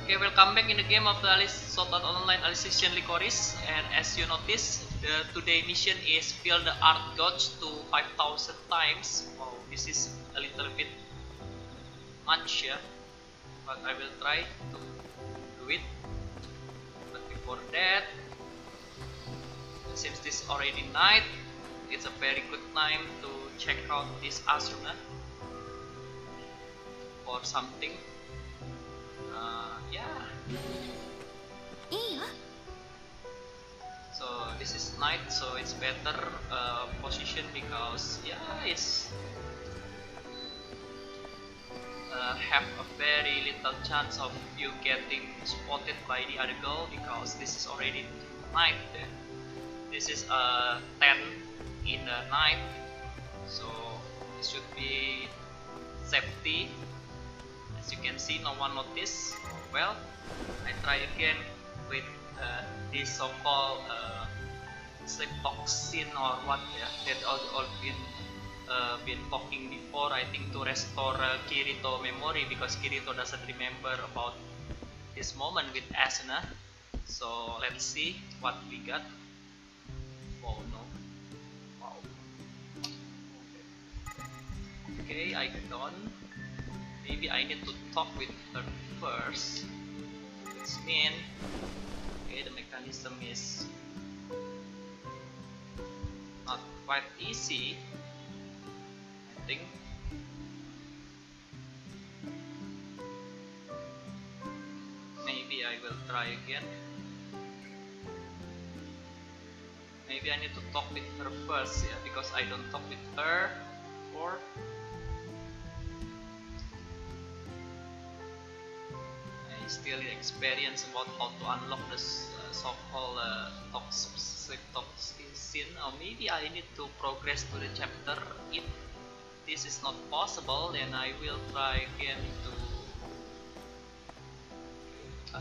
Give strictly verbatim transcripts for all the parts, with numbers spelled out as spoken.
Okay, welcome back in the game of the Alice Sorted Online Alicization Lycoris, and as you notice, the today mission is fill the art gauge to five thousand times. Wow, this is a little bit much, yeah, but I will try to do it. But before that, since this is already night, it's a very good time to check out this Asuna or something. Uh, yeah. So this is night, so it's better uh, position because yeah, it's uh, have a very little chance of you getting spotted by the other girl because this is already night. This is uh, ten in the night, so it should be safety. As you can see, no one noticed. Well, I try again with uh, this so-called uh, sleep toxin or what, yeah, that all, all been uh, been talking before. I think to restore uh, Kirito memory because Kirito doesn't remember about this moment with Asuna. So let's see what we got. Oh no! Wow. Okay, I done. Maybe I need to talk with her first. Which means, okay, the mechanism is not quite easy, I think. Maybe I will try again. Maybe I need to talk with her first, yeah, because I don't talk with her before. Still experience about how to unlock this uh, so-called uh, toxic toxin, or maybe I need to progress to the chapter. If this is not possible, then I will try again to uh,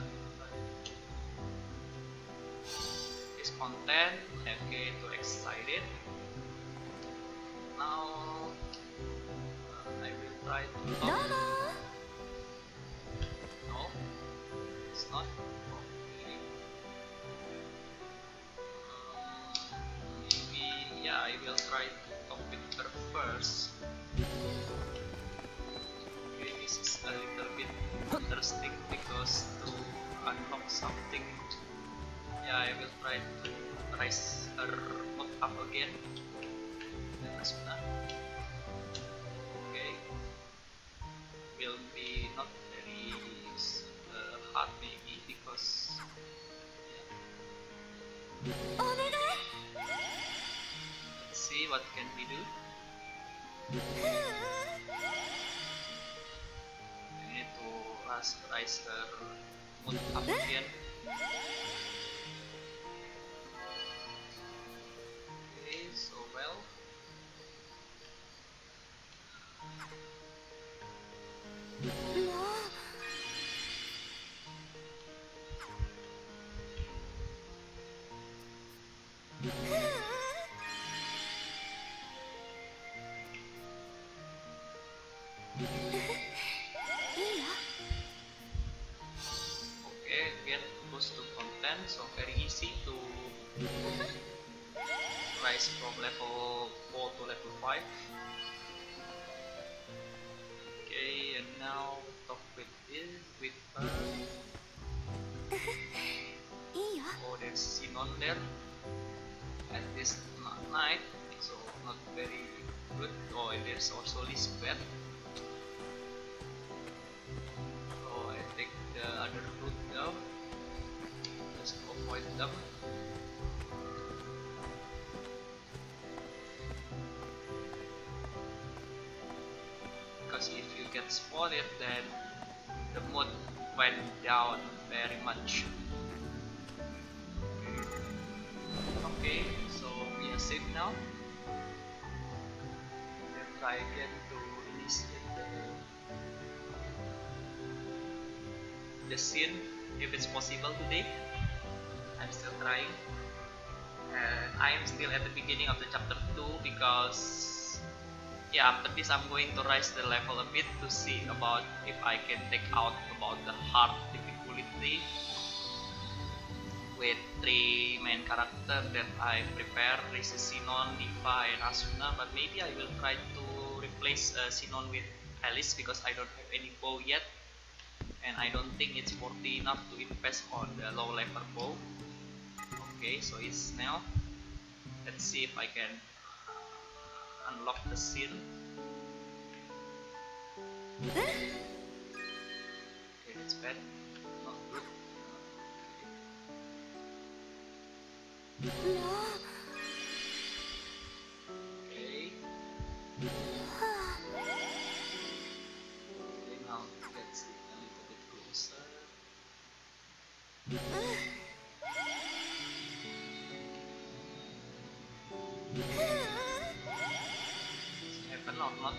this content. Okay, too excited. Now uh, I will try to talk. Not okay. Um, maybe yeah, I will try to talk with her first. Okay, this is a little bit interesting because to unlock something, yeah, I will try to raise her mood up again. Okay, will be not very uh, hard maybe because yeah. Let's see what can we do. We need to raise, raise her mood up again. Okay, so well. Okay, again goes to content, so very easy to rise from level four to level five. Okay, and now talk with this with her. Oh, there's Sinon there at this night, so not very good. Oh, and there's also Lisbeth. So I take the other route now, just to avoid them. Because if you get spotted, then the mood went down very much. Okay, so we are safe now. We'll try again to initiate the, the scene if it's possible today. I'm still trying. And I am still at the beginning of the chapter two because yeah, after this I'm going to raise the level a bit to see about if I can take out about the hard difficulty difficulty with three main characters that I prepare. This is Sinon, Diva, and Asuna, but maybe I will try to replace uh, Sinon with Alice because I don't have any bow yet, and I don't think it's worthy enough to invest on the low level bow. Okay, so it's now. Let's see if I can unlock the scene. Okay, that's bad. Not good. Okay. Okay, now let's see a little bit closer. Happen or not?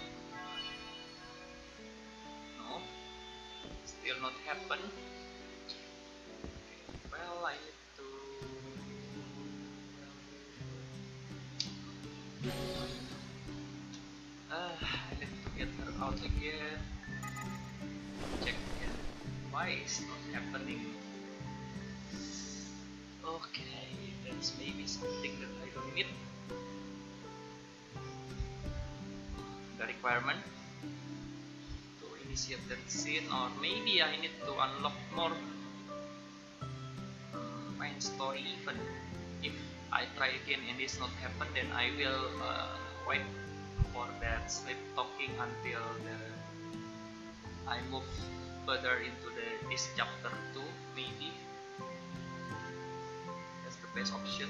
No, still not happen. Okay. Well, I need to. Uh, I need to get her out again. Check again. Why is not happening? Okay, that's maybe something that I don't need. The requirement to initiate that scene, or maybe I need to unlock more main story event. If I try again and this not happen, then I will uh, wait for that sleep talking until the, I move further into the this chapter two. Maybe that's the best option.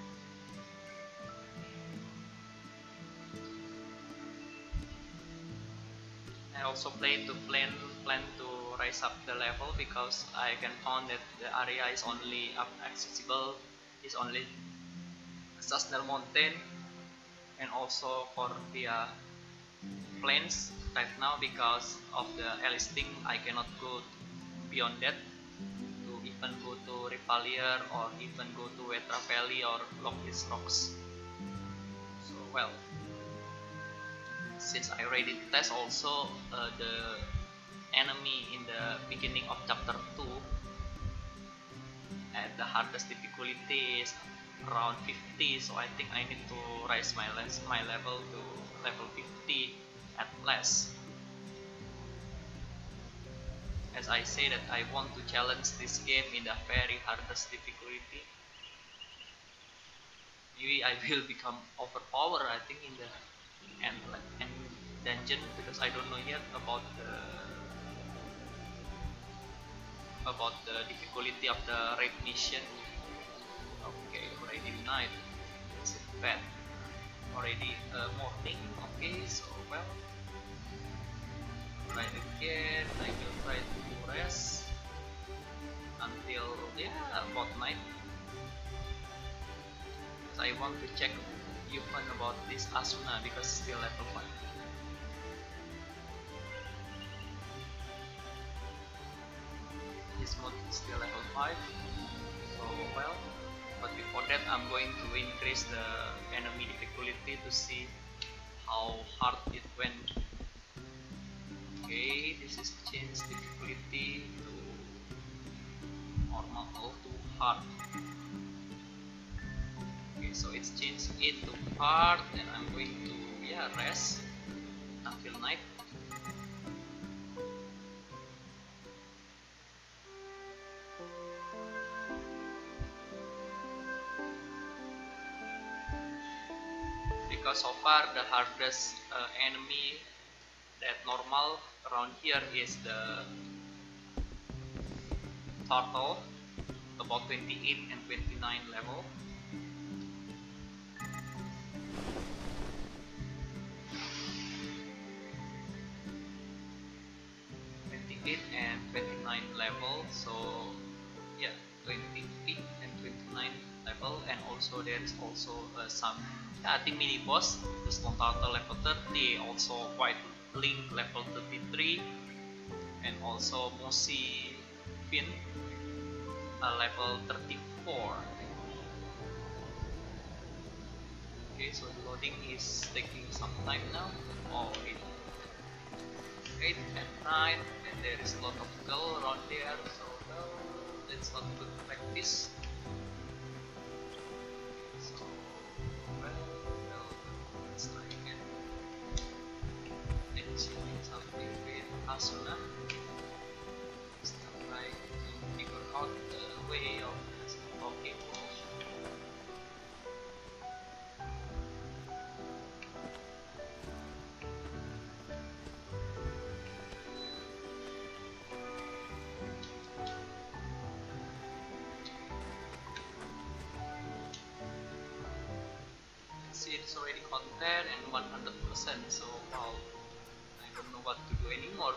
I also plan to plan plan to raise up the level because I can found that the area is only up accessible is only Sasnel Mountain and also Cordea Plains right now. Because of the listing, I cannot go beyond that to even go to Rivalier or even go to Wetra Valley or Logitech Rocks. So well, since I already test also uh, the enemy in the beginning of chapter two, and the hardest difficulty is around fifty, so I think I need to raise my my level to level fifty at least. As I say that I want to challenge this game in the very hardest difficulty. Maybe I will become overpowered, I think, in the end, end dungeon, because I don't know yet about the about the difficulty of the raid mission. Okay, already night. Is it bad? Already uh, morning. Okay, so well, try again. I will try to rest until yeah about night. So I want to check even about this Asuna because still level five. This mode is still level five. So well, but before that I'm going to increase the enemy difficulty to see how hard it went. Okay, this is change difficulty to normal or to hard. Okay, so it's changed it to hard, and I'm going to yeah rest until night. Because so far the hardest uh, enemy that normal around here is the turtle, about twenty-eight and twenty-nine level. twenty-eight and twenty-nine level, so yeah, twenty-eight and twenty-nine level, and also there is also uh, some I think mini boss, the stone turtle level thirty, also white link level thirty-three, and also mossy fin uh, level thirty-four. Okay, so the loading is taking some time now. Oh, eight, eight and nine, and there is a lot of girl around there. So well, it's not good practice. So, well, well, let's try again. Let's see something with Asuna. Still trying to figure out the way of talking. See, it's already content and one hundred percent, so wow, I don't know what to do anymore.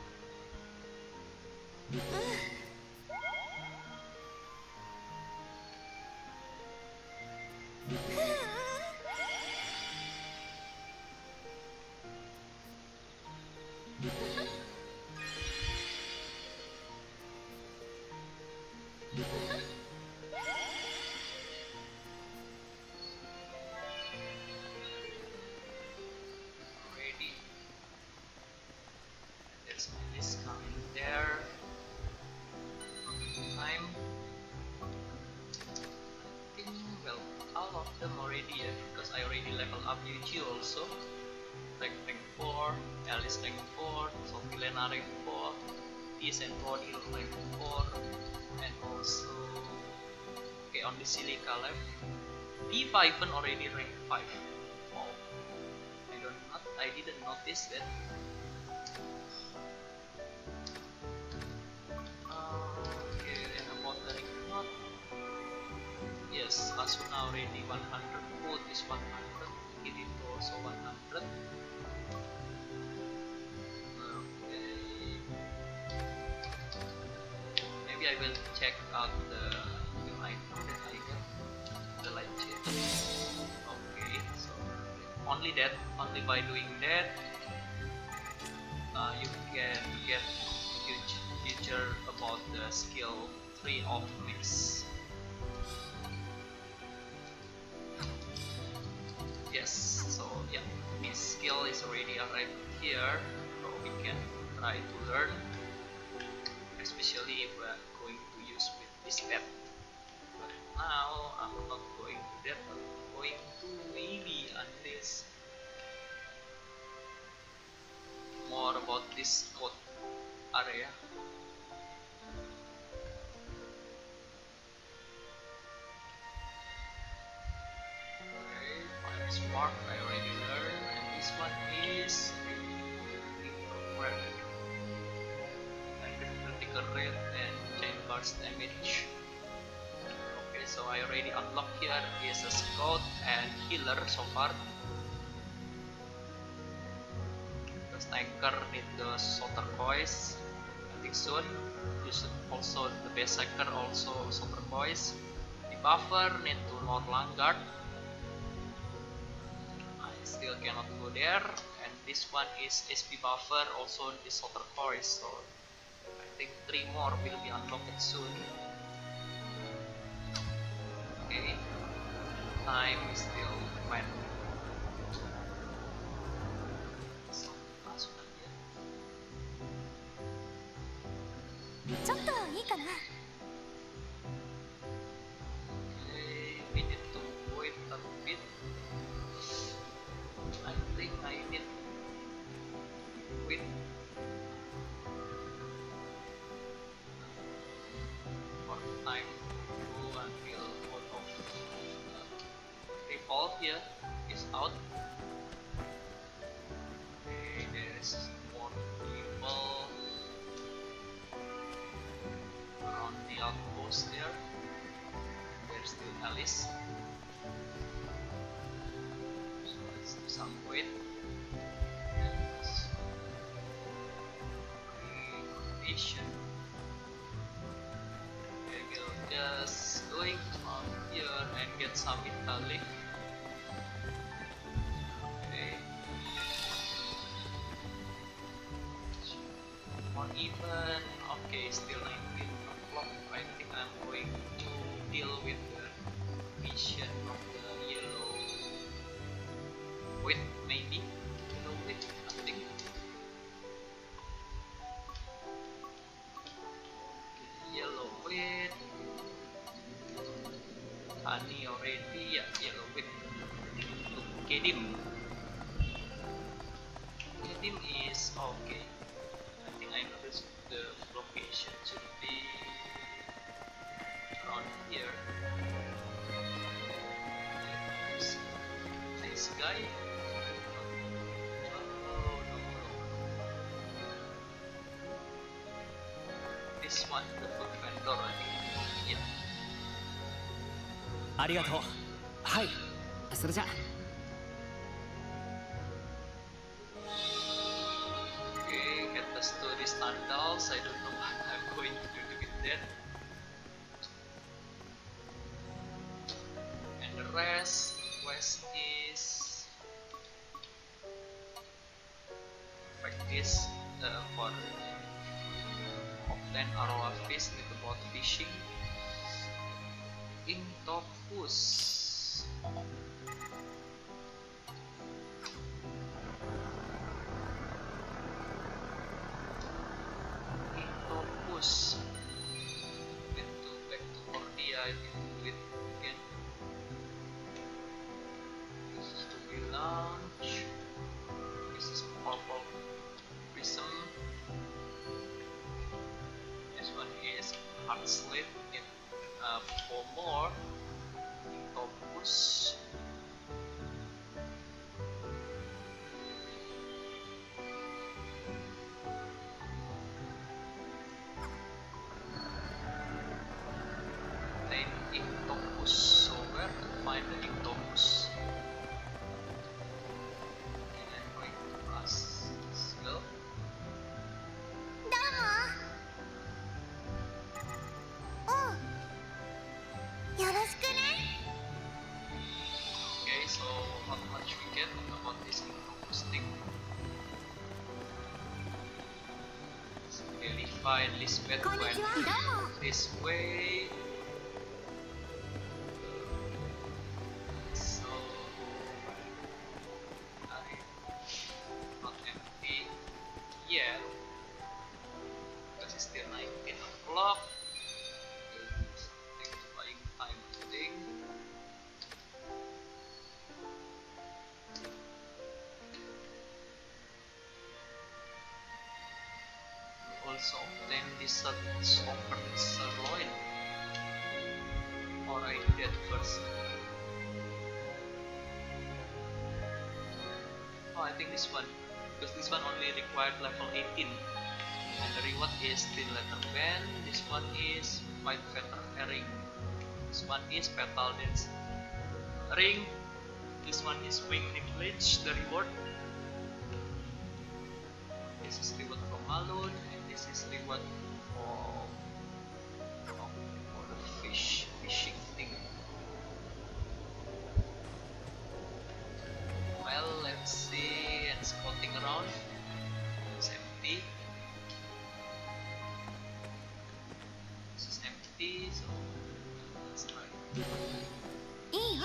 Because I already level up U G also, like rank four, Alice rank four, Sortiliena rank four, Tis and Body rank four, and also okay on the Silica left, T five already rank five. Oh, I don't not I didn't notice that. Okay, and about the rank one, yes, Asuna already one hundred. Food is one hundred, Kirito also one hundred. Okay. Maybe I will check out the new item that I got, the light change. Okay, so only that, only by doing that, uh, you can get huge feature about the skill tree of mix. Yes, so yeah, this skill is already arrived here, so we can try to learn, especially if we are going to use with this pet. But now I'm not going to that, I'm going to maybe unless more about this code area. Spark I already learned, and this one is red, like critical rate and chain burst damage. Okay, so I already unlocked here is a scout and healer so far. The tanker need the Sortiliena, I think soon. You should also the berserker also Sortiliena. The buffer need to more Langard. Still cannot go there, and this one is S P buffer, also the Sortiliena, so I think three more will be unlocked soon. Okay, time is still when. So, langsung aja. Okay, we need to wait a bit. I think I need wait for time to go until all of the recall here is out. Okay, there's more people around the outpost there. There's still Alice. Some weight and condition. Okay, we'll just going from here and get some metallic. Okay, more even. Okay, still nineteen o'clock. I think I'm going to deal with the mission of the yellow. Wait, maybe yellow wait, I think. Yellow wheat, honey already, yeah, yellow wheat. Kedim. Kedim is okay. I think I noticed the location should be around here. This guy. Oh no, no. This one, the food vendor, I think. Yeah. ありがとう。はい。それじゃ。 Okay, get us to the standards. I don't know what I'm going to do with that. And the rest, west is practice uh, for obtain arrow fish with the boat fishing. In Topus. In Topus. Went to back to Cordea, I think do it again. This is to be lunch. This is purple prism. This one is hard slate. Uh, for more Topus. Then Topus. So where to find the Topus? Okay, I'm going to ask this girl. Okay, so how much we get about this Topus thing? Okay, we find Lisbeth went this way. So I not empty yet because it's still nineteen o'clock. Thanks for buying time thing. Also obtain this softened sirloin, or I do that first. Oh, I think this one, because this one only required level eighteen, and the reward is thin letter band. This one is white feather herring. This one is petal dance ring. This one is wing nibblage. The reward. This is reward from Malone. This is reward for, oh, for the fish fishing thing. Well, let's see and spotting around. It's empty. This is empty, so let's try. Okay,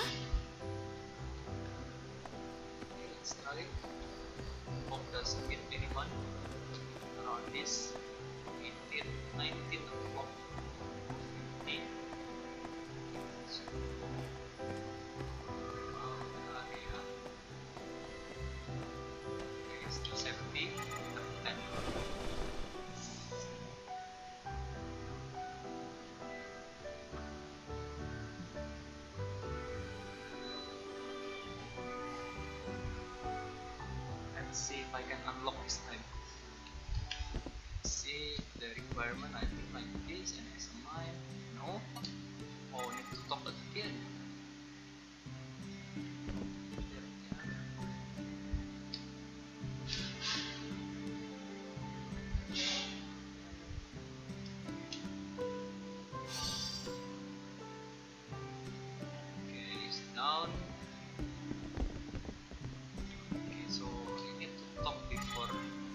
let's try. Hope doesn't hit anyone around this. eighteen, nineteen o'clock, fifteen. So, uh, area. Okay, it's two seventy, ten. Let's see if I can unlock this time. See the requirement, I think like this, and as a mine. No. Oh, need to talk again. There we are. Okay, it's down. Okay, so you need to talk before.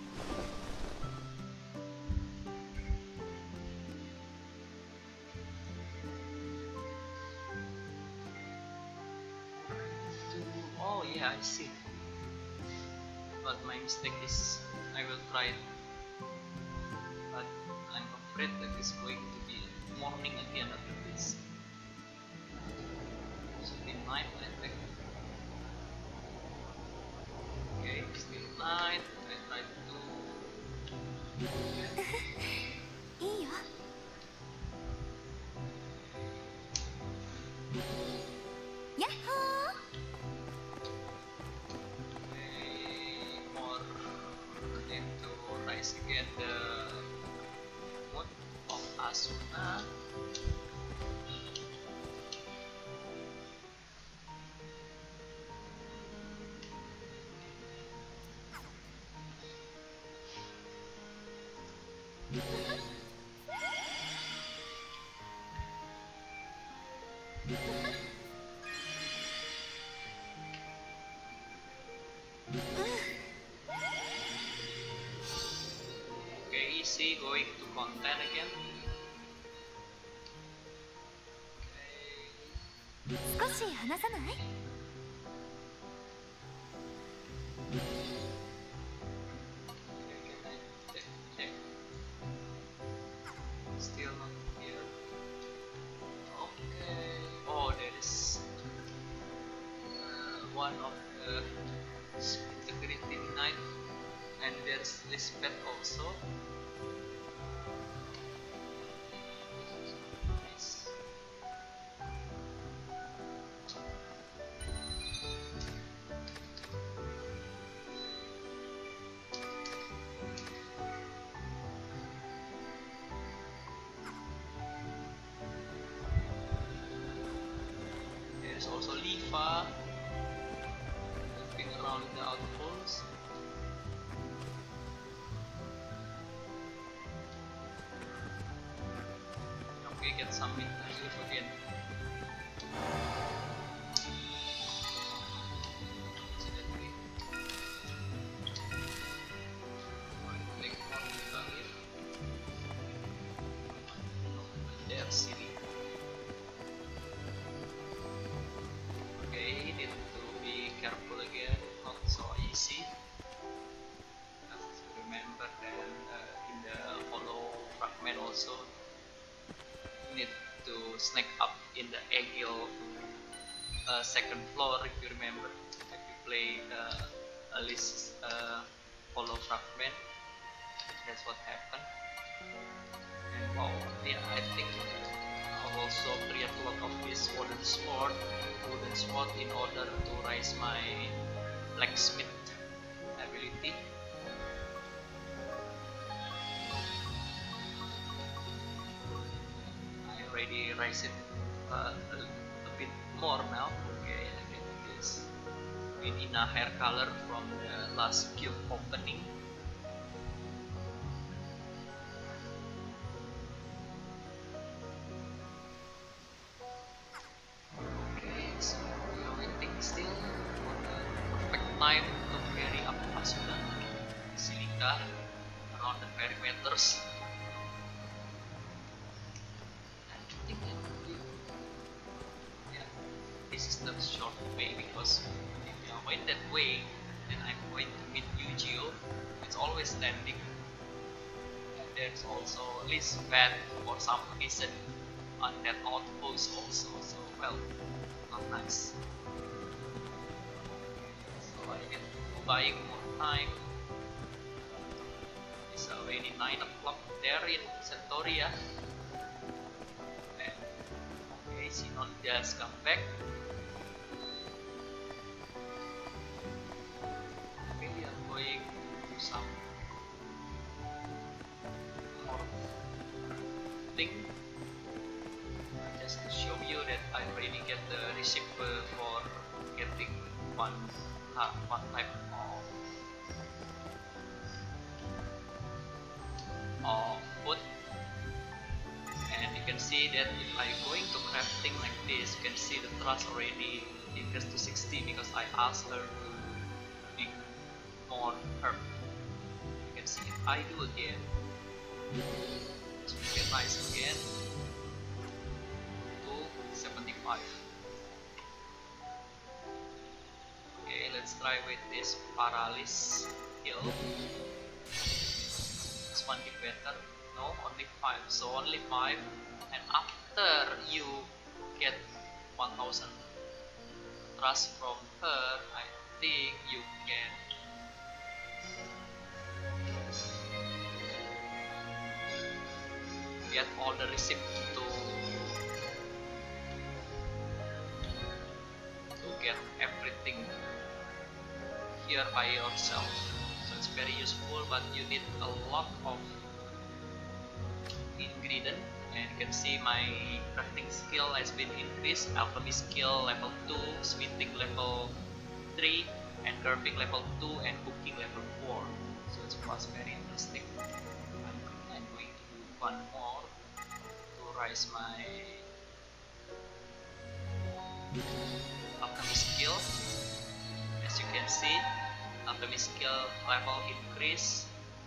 Oh yeah, I see. But my mistake is I will try it. But I'm afraid that it's going to be morning Nah. Okay, easy, going to content again. Okay. 少し話さない？ Still not here. Okay. Oh, there is uh, one of the integrity knight, and there's this pet also. Nice. There's also Lifa moving around in the outpost. Okay, get some live again. Accidentally. Take one Lifa here. There, silly. Okay, need to be careful again, not so easy. Have to remember that uh, in the hollow fragment also need to snack up in the Egil uh, second floor. If you remember, if you play uh, Alice uh, hollow fragment, that's what happened. And wow, yeah, I think I'll also create a lot of this wooden sword, wooden sword in order to raise my blacksmith ability. I already raise it uh, a, a bit more now. Okay, I get this Vinina hair color from the last cube opening. Okay, so we are waiting still for the perfect time to carry up Asuna Silica around the perimeters. And I think that we, yeah, this is the short way, because if you are going that way, then I'm going to meet Yujio. It's always standing. And there's also Lisbeth for some reason on that outpost also, so well, not nice. So I get to buying more time. It's already nine o'clock there in Centauria. And okay, Sinon just come back. Okay, we are going to do some more thing. Just to show you that I already get the receipt for getting one uh, one type of of food, and you can see that if I going to crafting like this, you can see the trust already increased to sixty because I asked her to make more herb. You can see if I do again, let's make it nice again. seventy-five. Okay, let's try with this Paralysis heal. This one be better. No, only five. So only five. And after you get one thousand trust from her, I think you can get all the receipt to get everything here by yourself. So it's very useful, but you need a lot of ingredient, and see my crafting skill has been increased. Alchemy skill level two, smithing level three, and carving level two, and cooking level four. So it was very interesting. I'm, I'm going to do one more to rise my alchemy skill. As you can see, alchemy skill level increase.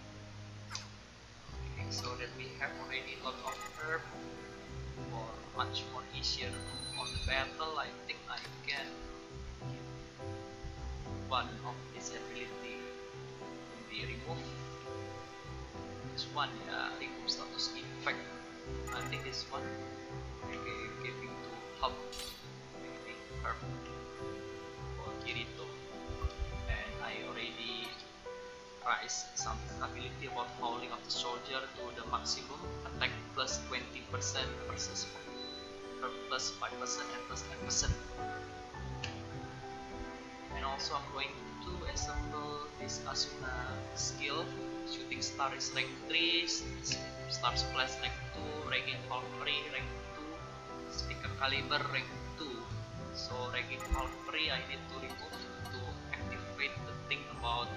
Okay, so that we have already a lot of herb for much more easier on the battle. I think I can one of this ability will be removed. This one, yeah, remove status effect. I think this one, okay, giving to help maybe herb for Kirito. And I already raised some ability about howling of the soldier to the maximum attack plus twenty percent versus herb plus five percent and plus ten percent. And also I'm going to assemble this Asuna skill. Shooting star is rank three, star splash rank two, ranking Valkyrie rank two, speaker caliber rank two. So ranking Valkyrie I need to remove to activate the thing about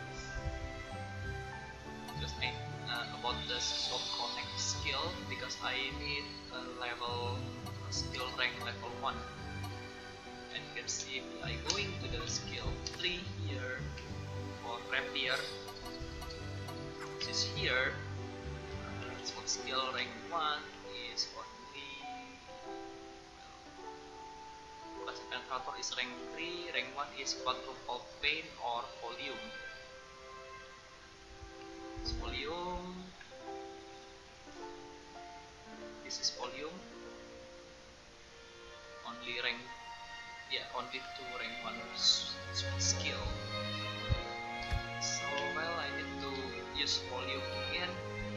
just uh, about the sword connect skill, because I need a level a skill rank level one. And you can see I going to the skill three here for rapier, which is here. Uh, so skill rank one is only well, penetrator is rank three, rank one is quadruple pain or volume. This volume, this is volume, only rank yeah, only two rank one skill. So well, I need to use volume again.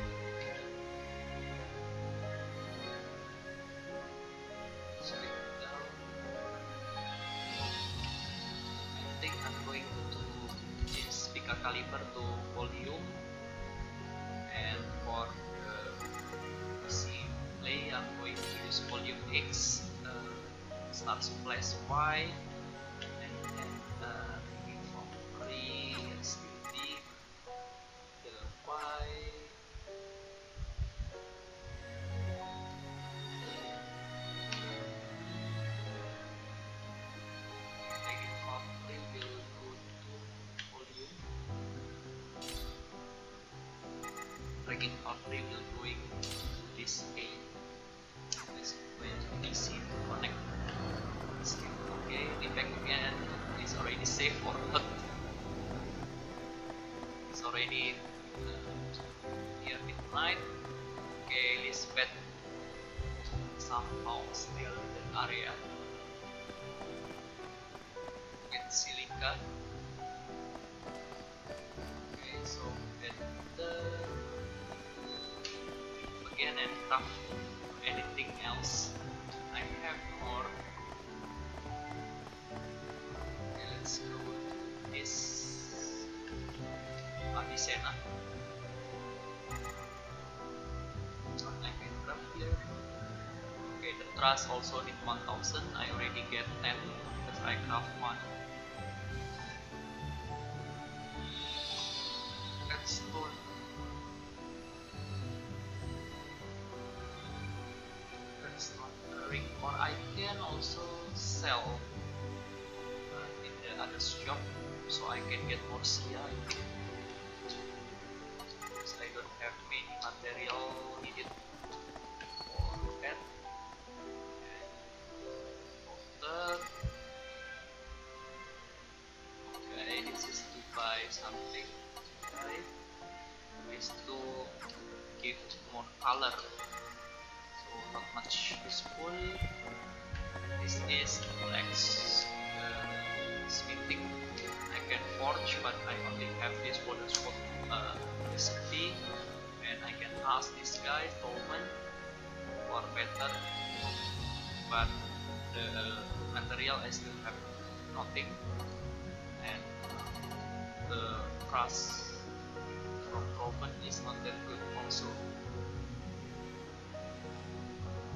Sweep it down. I think I'm going to change speaker caliber to volume, and for the P C play I'm going to use volume X. Uh, Start splash Y, and then uh, taking from three and still deep the Y, taking from three will go to volume, taking from three will going to this A. This is going to be easy to connect. Okay, the back again is already safe or not. It's already uh, near midnight. Okay, this bed somehow still in the area. Get silica. Okay, so get the again and craft anything else. I have more. Let's go to this Alicization. I can craft here. Okay, the trust also need one thousand. I already get ten because I craft one. Redstone. Redstone ring, or I can also sell other shop, so I can get more C I, because I don't have many material needed for that. And okay, this is to buy something, right? Is to give more color, so not much useful. This is flex. Smithing, I can forge, but I only have this wooden sword uh, recipe, and I can ask this guy Tolman for better, but the material I still have nothing, and the trust from Tolman is not that good also.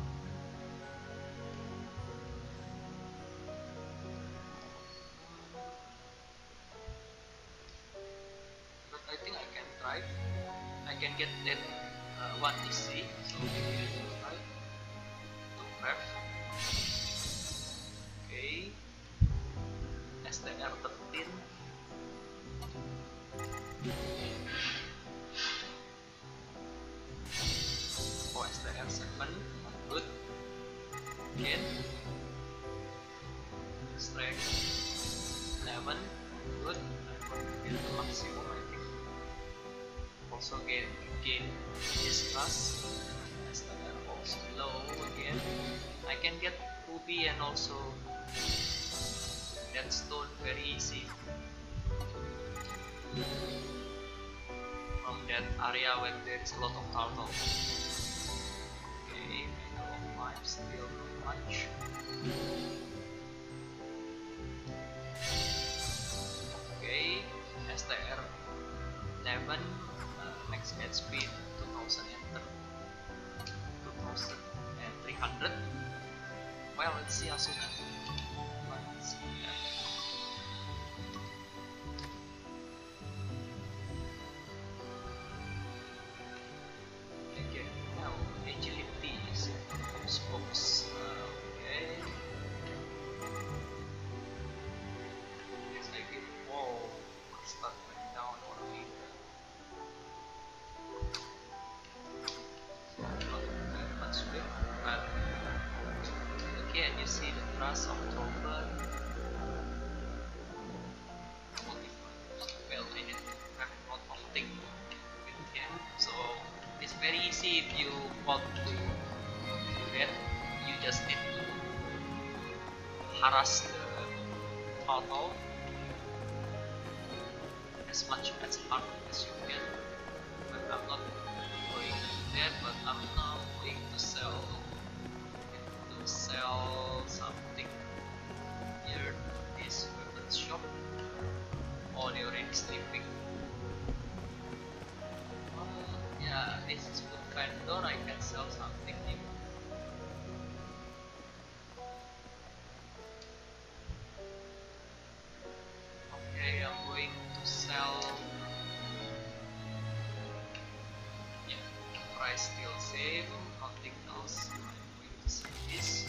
can get that uh, one easy. So we can try to grab. Okay, S T R thirteen. Oh, S T R seven, good. Again, strength eleven, good. Get the maximum, I think. Also gain gain this class. S T R also low again. I can get ruby and also that stone very easy from that area where there is a lot of turtle. Okay, middle of life still not much. Okay, S T R eleven, uh, max H P two thousand three hundred. Well, let's see Asuna. Let's see. Yeah. Again, now agility is spokes. Uh, okay. Yes, I give. Whoa, start going down one meter. Not very much good, but again, you see the thrust of Trover. Well, I need to have a lot of things with him. So it's very easy if you want to do that. You just need to harass the turtle as much as hard as you can. But I'm not going to do that. But I'm now going to sell. To sell something here. This weapon shop. Oh, they already sleeping. Uh, yeah, this is food vendor. I can sell something new. Okay, I'm going to sell. Yeah, price still same. Nothing else. I'm going to sell this.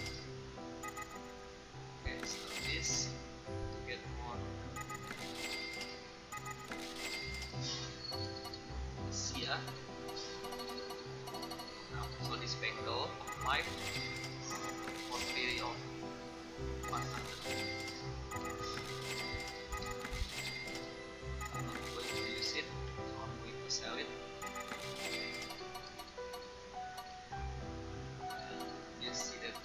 Okay, sell this to get more. Yeah. Now, so this bangle five for free of one hundred. I'm not going to use it, so I'm going to sell it. And you see that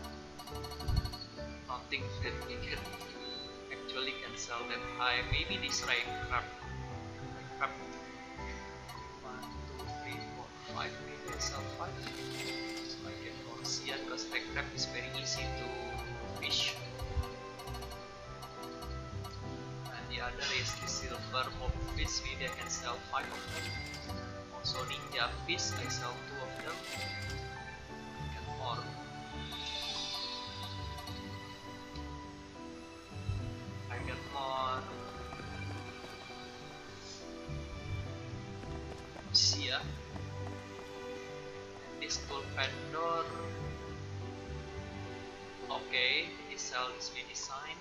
nothing that we can actually can sell that high. Maybe this right crab. crab five, maybe I sell five. So I get Corsia because red crab is very easy to fish. And the other is the silver mob fish. Maybe I can sell five of them. Also ninja fish, I sell two of them. Get more. I get more. Sia. This tool vendor. Okay, this cell is redesign.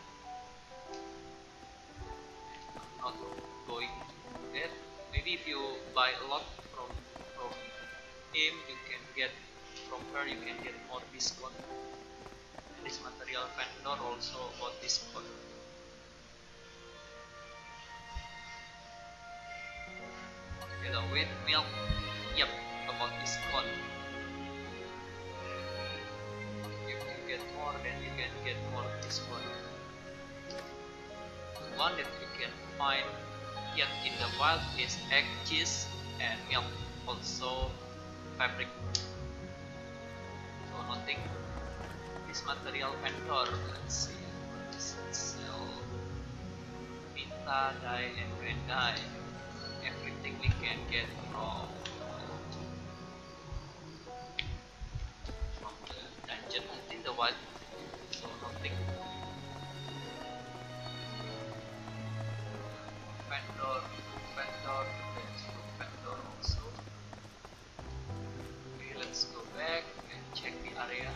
I'm not going to that. Maybe if you buy a lot from from him, you can get from her. You can get more discount. And this material vendor also got discount. Okay, the wheat milk. Yep, about discount. Get more, then you can get more of this one. The one that you can find yet in the wild is egg, cheese, and milk. Also fabric. So nothing. This material vendor. Let's see. What does it sell? Pita, dye, and grand dye. Everything we can get from. I think the wild, so nothing. Vendor, vendor, there's vendor also. area.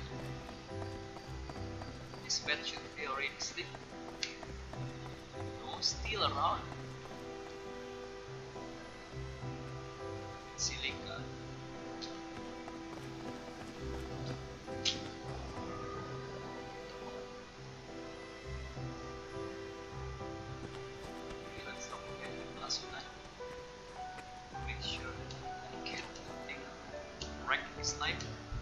This pet should be already asleep. No, still around. Silica. Okay, let's not forget the last one. Make sure I get everything right this time.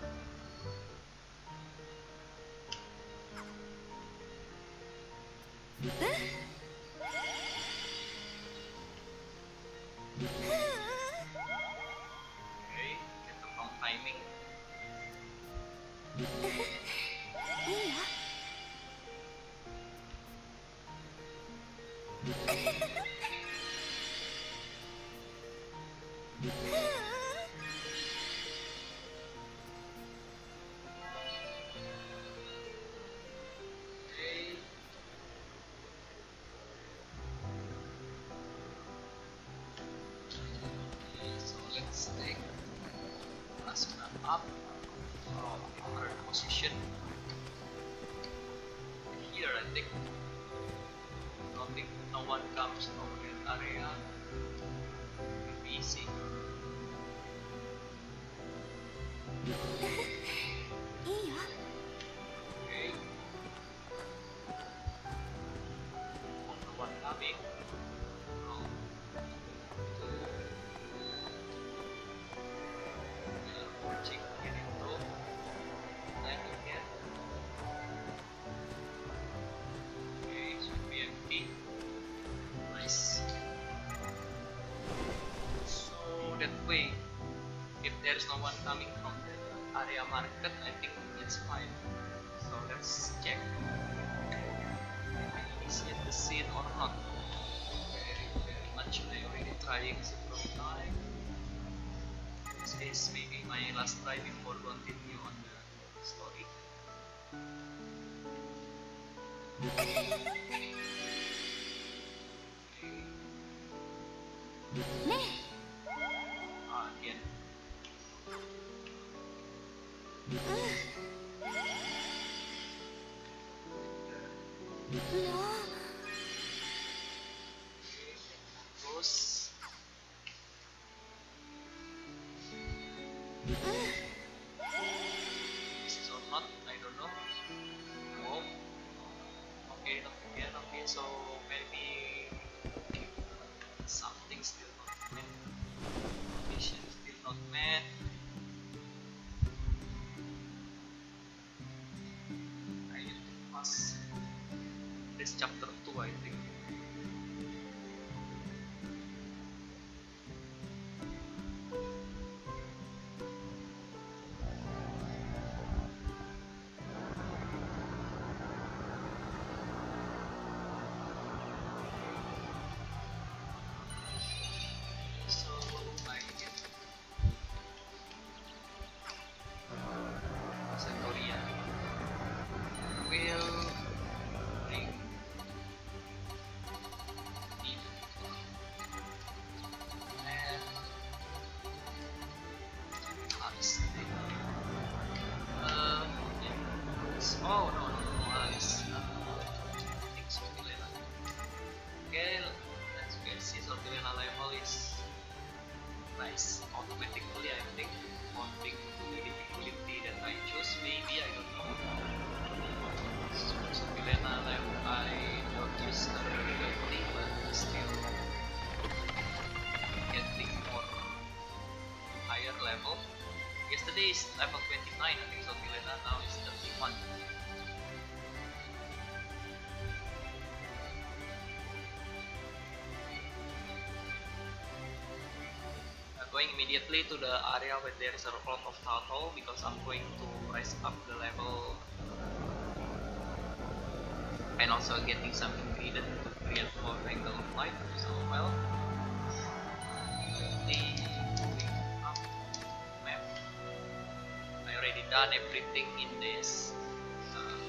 Up from the current position here. I think nothing, no one comes over that area. It'll be easy. Okay. No one coming. No. Watching here into time again. Okay, should be empty. Nice. So that way, if there is no one coming from the area market, I think it's fine. So let's check if I initiate the scene or not. Very, very much. I already trying several times. This is maybe my last try before continue on the story. Okay. Ah, again. Close. This is or not, I don't know. Oh, okay, not again. Okay, so maybe something still not met. Mission still not met. I need to pass this chapter two, I think. Oh no, no, no, Alice. Uh, I think Sortiliena. Okay, let's go see Sortiliena level is nice. Automatically, I think, mounting to the difficulty that I choose. Maybe, I don't know. Sortiliena level I don't use her regularly, but still getting more higher level. Yesterday is level twenty-nine, I think Sortiliena now is thirty-one. Going immediately to the area where there is a lot of turtle because I'm going to rise up the level and also getting some ingredient to create more angle of light. So well, the moving up map. I already done everything in this uh,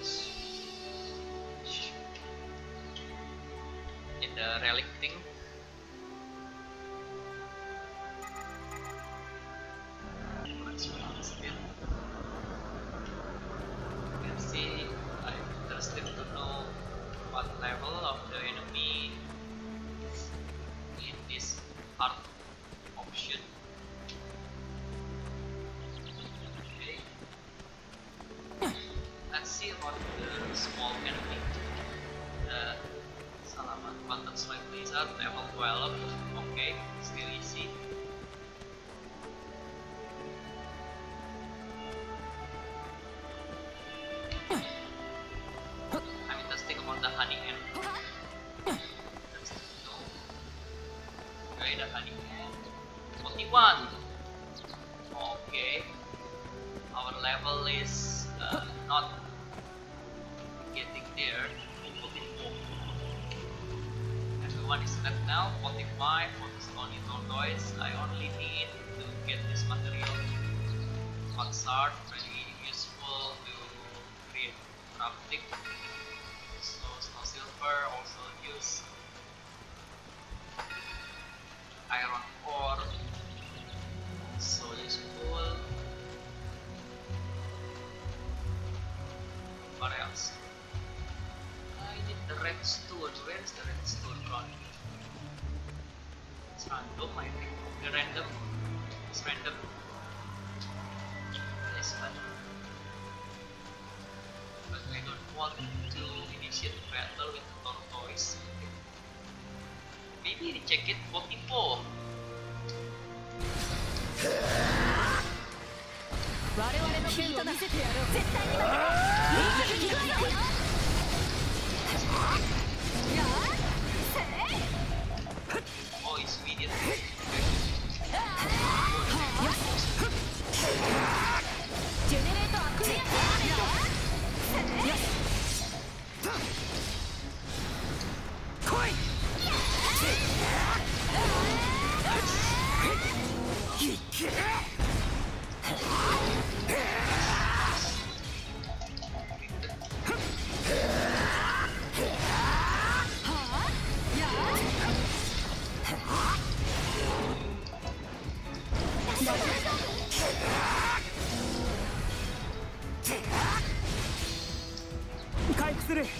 in the relic thing. see about the small enemy. Uh, Salamat button slide laser level twelve. Okay, still easy. I'm interested about the honey ant. Let's go. Okay, the honey ant. forty-one. Okay. Our level is uh, not getting there. forty-four. Everyone is left now. forty-five for the stony tortoise. I only need to get this material. Hot sard, very useful to create crafting. So snow silver also use. Iron ore, so useful. What else? I need the redstone. Where is the redstone gone? It's random, I think. The random. It's random. Yes, but but I don't want to initiate battle with the tortoise. Maybe recheck it. forty-four. 我々の剣を見せてやろう。絶対に負けない。いくわよ。 Oh, it's immediate. Generateアクリア来い。回復する。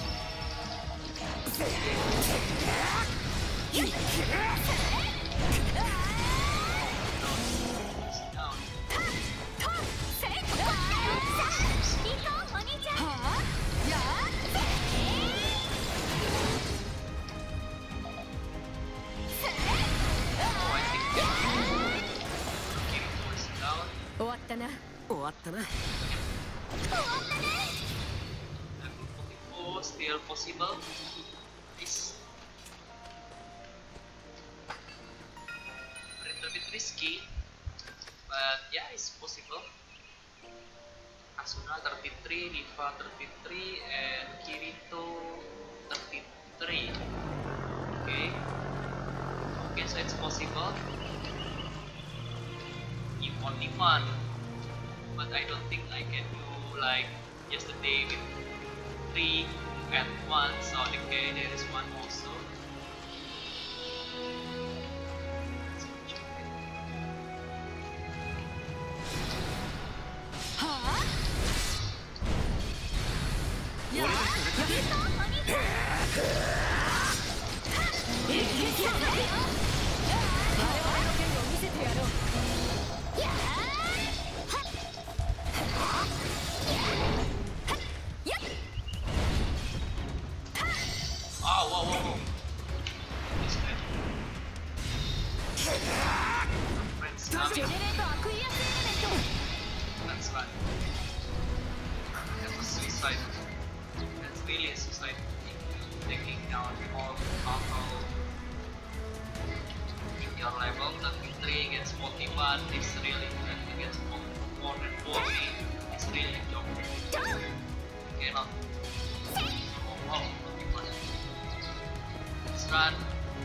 終わったな。終わったな。 Oh, still possible. This a little bit risky, but yeah, it's possible. Asuna thirty-three, Riva thirty-three, and Kirito thirty-three. Okay, okay, so it's possible. If only one, but I don't think I can do like yesterday with three at once. So okay, there is one also. Oh, whoa, whoa, whoa. This way. Friends coming. That's right. That's a suicide. That's really a suicide. Taking down all alcohol. Your level thirty-three against forty-one is really good. Against more than forty, it's really a joke. Okay, now. Oh, wow. Let's run.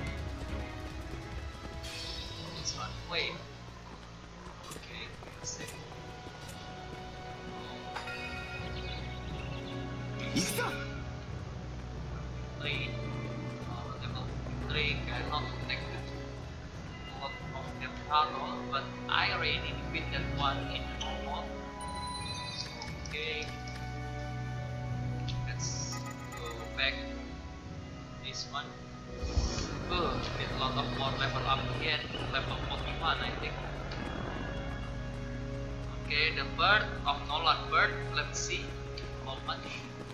Let's run away. Okay, let's see. Three. Uh, level three cannot take a lot of them tunnel, but I already defeated one in normal. Okay. Let's go back. This one. Oh, need a lot of more level up again. Level forty-one, I think. Okay, the bird of Nolan bird. Let's see. How much.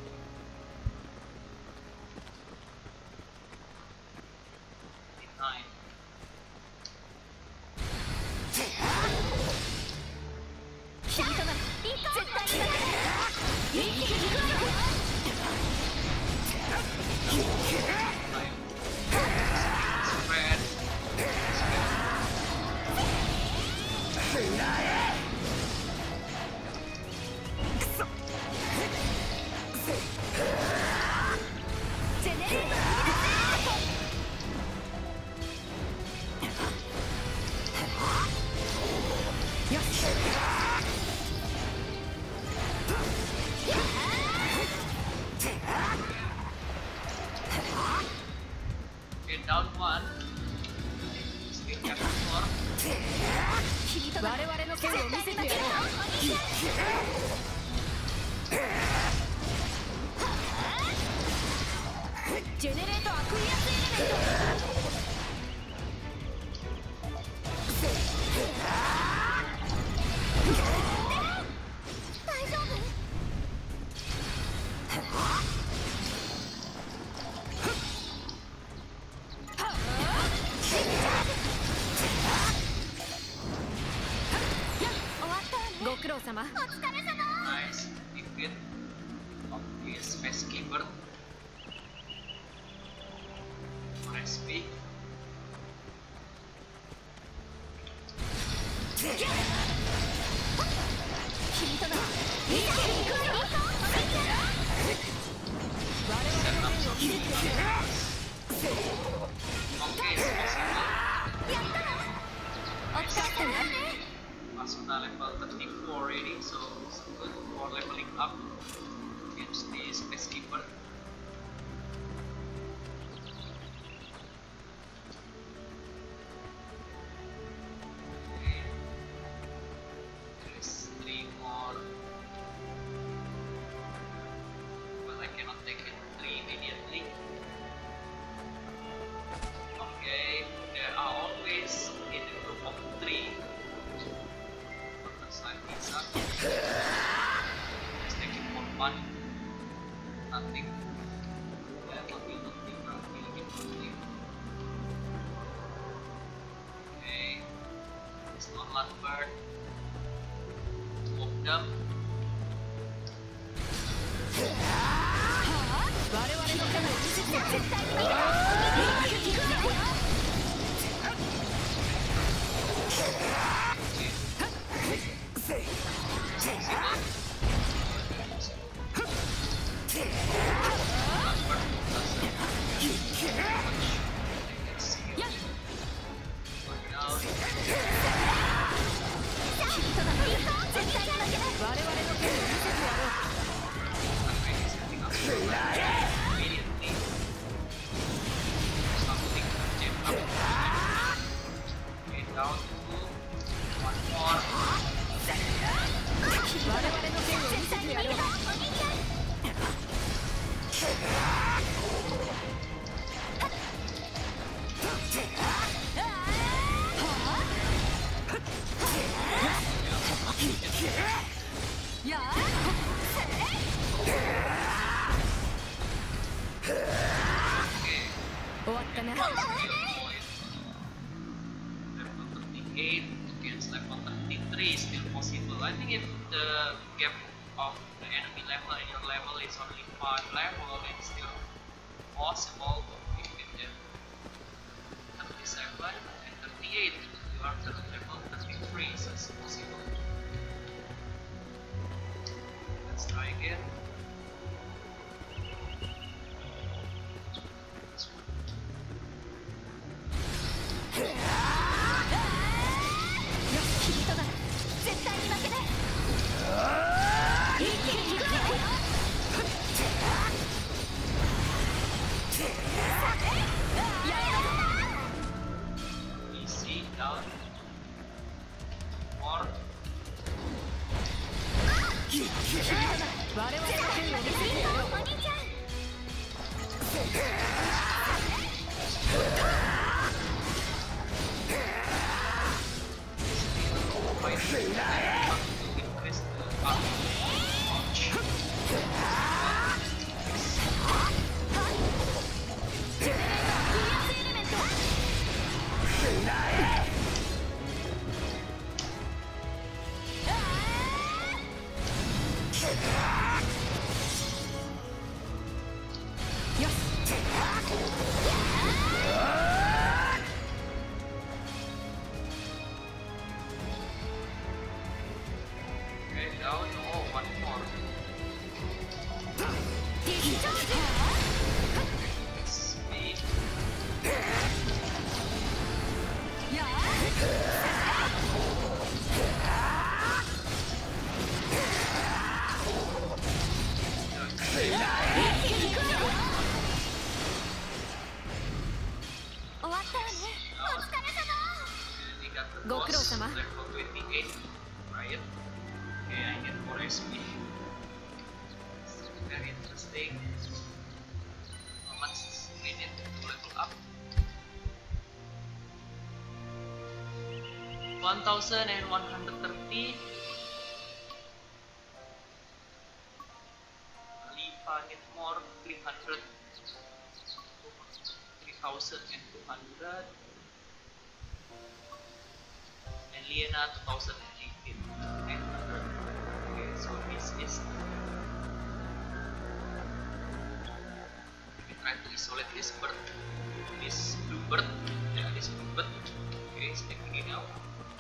Nine. Spread. Okay, down one. Still have four. 我々の剣を見せてやろう。ジェネレートアクイアスエレメント。大丈夫？ご苦労様。お疲れ様。 Nice defeat of the Space Keeper. For S P. 君とな。見ていくよ。我々の剣を見せてやろう。 Okay, it's possible. やったわ。お疲れ様ね。 Masuna level thirty-four already, so it's good for leveling up against the Space Keeper. Okay. There is three more. But I cannot take it three immediately. Okay, there are always in a group of three. Side pizza. Just take it for fun. Nothing. Yeah, nothing, nothing, nothing, nothing. Okay. It's not Landbird. Two of them. 我々の剣を見せてやろう。絶対に見ろ。 Down to one more. 我々の剣を見せてやろう。やあ。終わったな。 eight against level thirty-three is still possible. I think if the gap of the enemy level and your level is only five level, it's still possible to defeat them. thirty-seven and thirty-eight, you are at level thirty-three, so it's possible. Let's try again. Easy, down. More. 我々の剣を見せてやろう。 Fight to increase the armor. Level twenty-eight, right? Okay, I need more S P. Very interesting. How much we need to level up? one thousand one hundred thirty. Alifa need more, three hundred. three thousand two hundred. And Liena two thousand eighteen. eight hundred. Okay, so this is. We try to isolate this bird. This blue bird. Yeah, this blue bird. Okay, it's taking it out.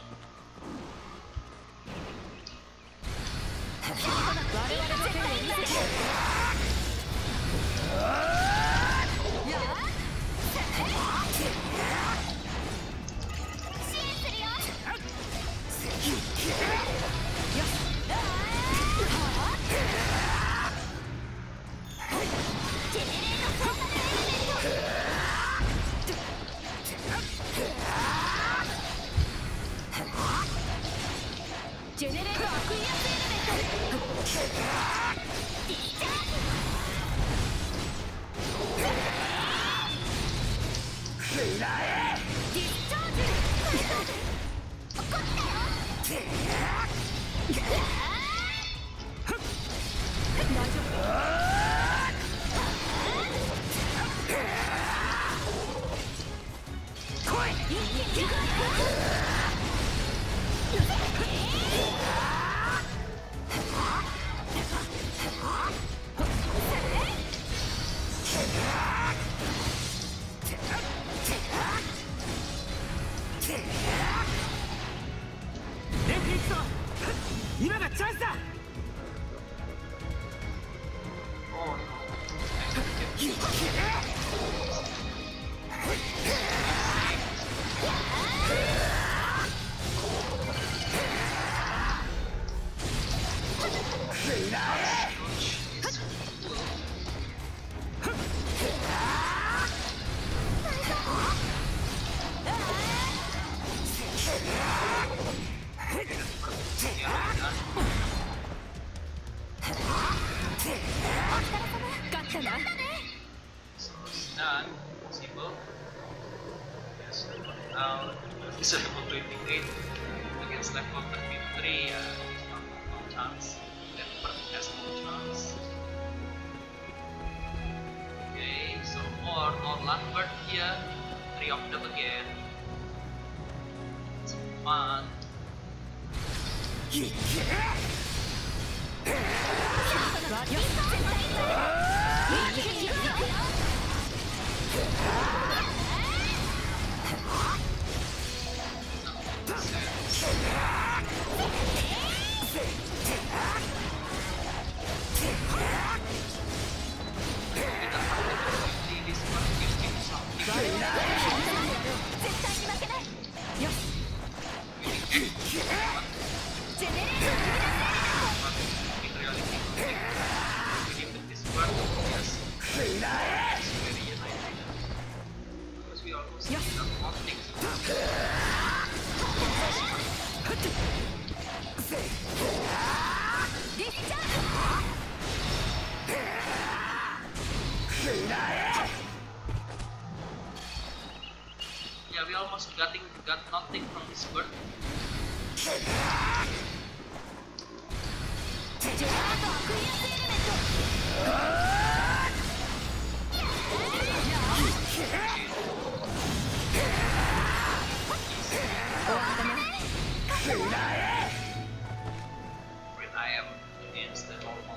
Yeah, we almost getting got nothing from this bird. With I am against the normal.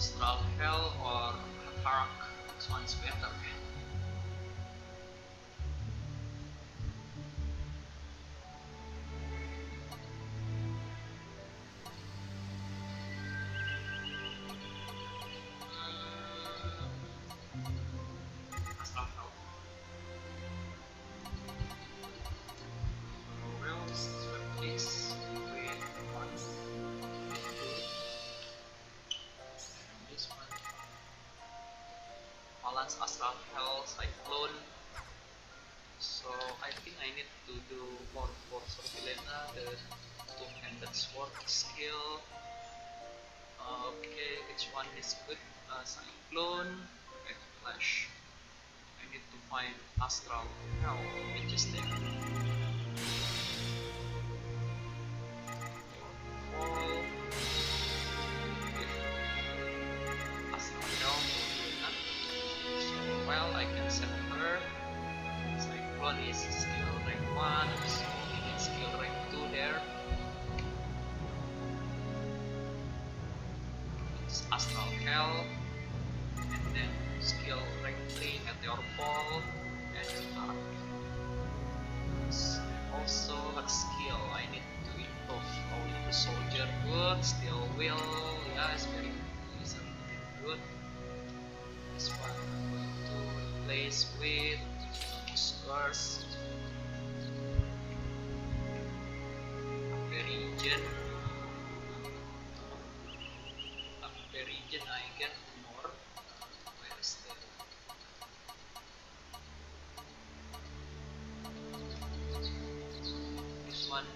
Astral Hell or Harak. This one's better. Astral Hell. Well, swap this with one. This one. Balance Astral Hell Cyclone. So I think I need to do more for Sortiliena, the two-handed sword skill. Okay, which one is good? Uh, Cyclone, Flash. I need to find Astral Hell, which is there. Fall. Astral Hell. So well, I can set her. Cyclone is skill rank one, so we need skill rank two there. It's Astral Hell, and then skill rank three Meteor Fall, and attack. Also a skill I need to improve. Only the soldier good, still will, yeah, it's very it's a little bit good. This one I'm going to replace with Lycoris, Region, region I get more. Where is the this one?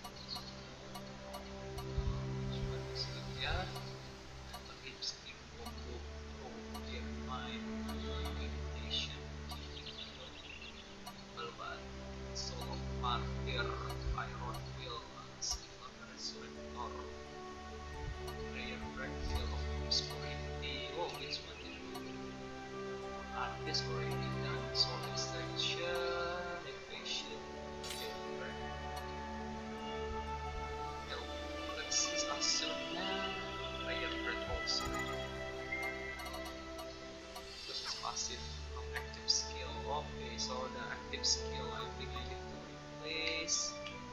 This one is good, yeah. Metal lipstick, combo, pro, my imitation, but soul of martyr, iron will, silver resurrector, prayer break, field of obscurity. Oh, which one did you artist already done? Soul extraction, equation, break. No, let's see Asuna, prayer break also. This is passive, not active skill. Okay, so the active skill I think I need to replace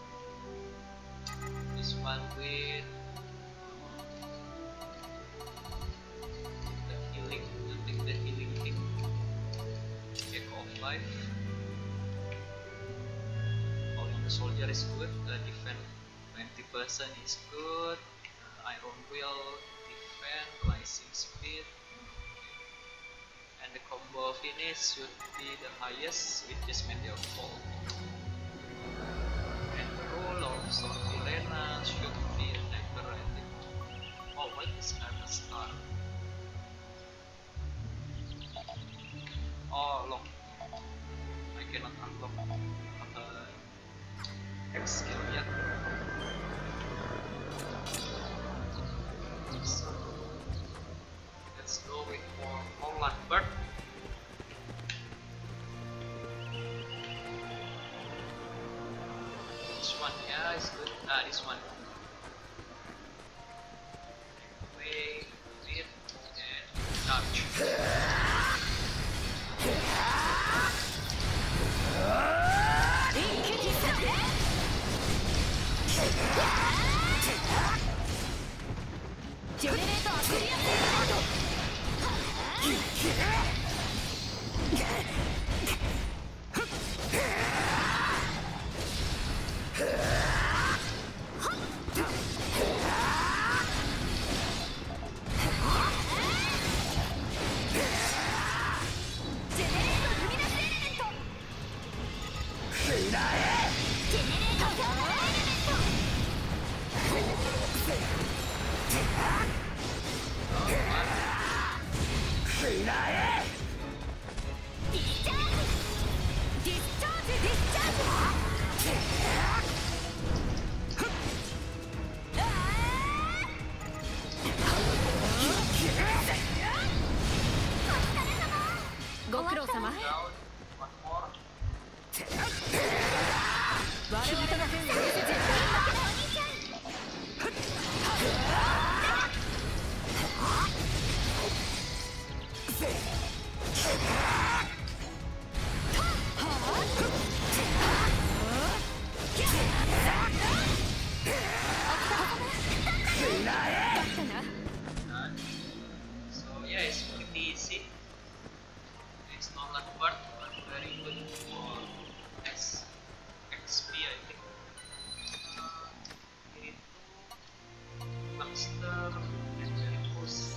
this one with the healing. I think the healing thing. Echo of life. Only the soldier is good. The defense twenty percent is good. The iron will, defense, rising speed. And the combo finish should be the highest, which is Meteor Fall. And the role of Sortiliena should be decorated. Oh, what is Ever Star? Oh, look. I cannot unlock uh, X skill yet. So, let's go with more Holland Bird. This one, yeah, is good. Ah, this one. Wait, wait, and dodge. monster and very close.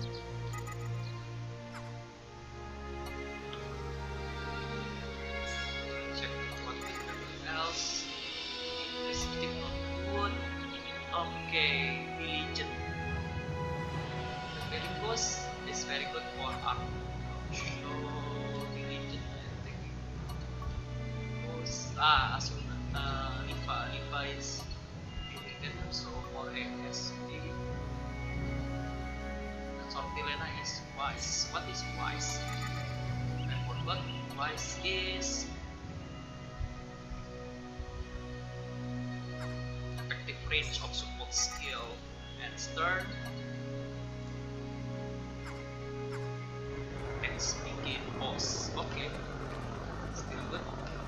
Check what we else. Interesting not good. Okay, religion. Very close. It's very good for art. Show religion. I think. Ah, Asuna. Uh, Liva. Liva is related also for A S D. Sortiliena is wise. What is wise? I forgot. Wise is effective range of support skill and stern. Next begin boss. Okay, still good.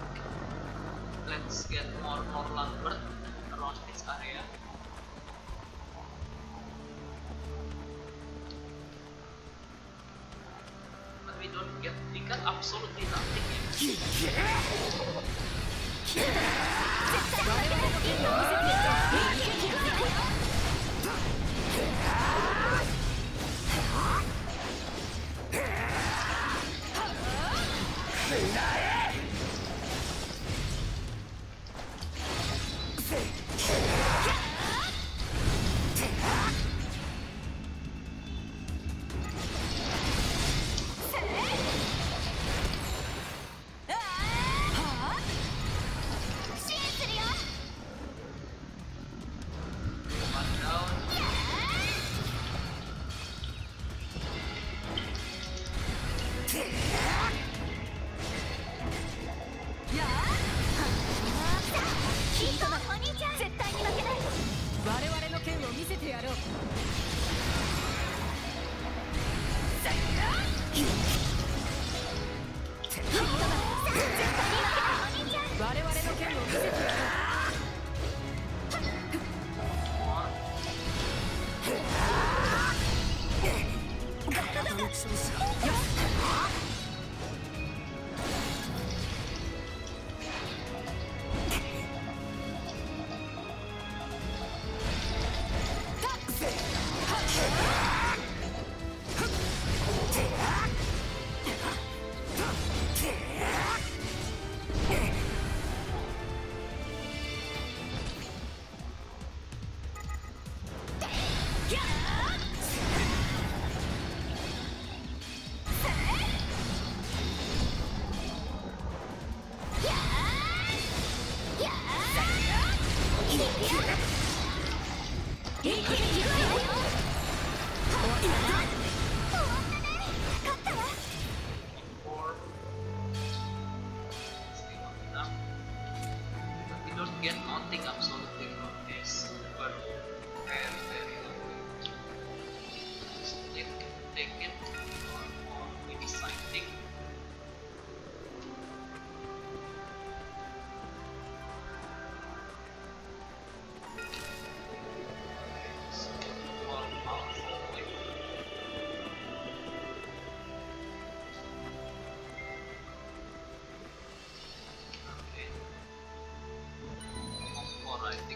Let's get more more Lambert around this area. But we don't get we got absolutely nothing here. Get nothing absolutely from this, but very very low. Just take, take it or, or maybe sighting. So more powerful. I think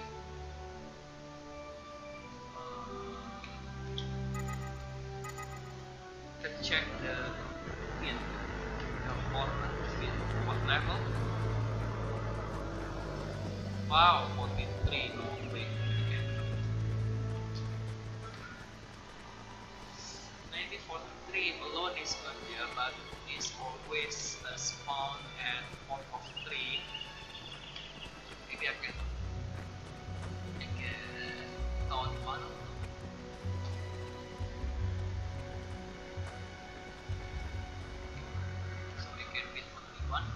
uh, can check the in the format in what level. Wow, forty-three, no way. Maybe forty-three alone is good, yeah, but it's always a spawn and one of three. Maybe I can on one. So we can beat only one.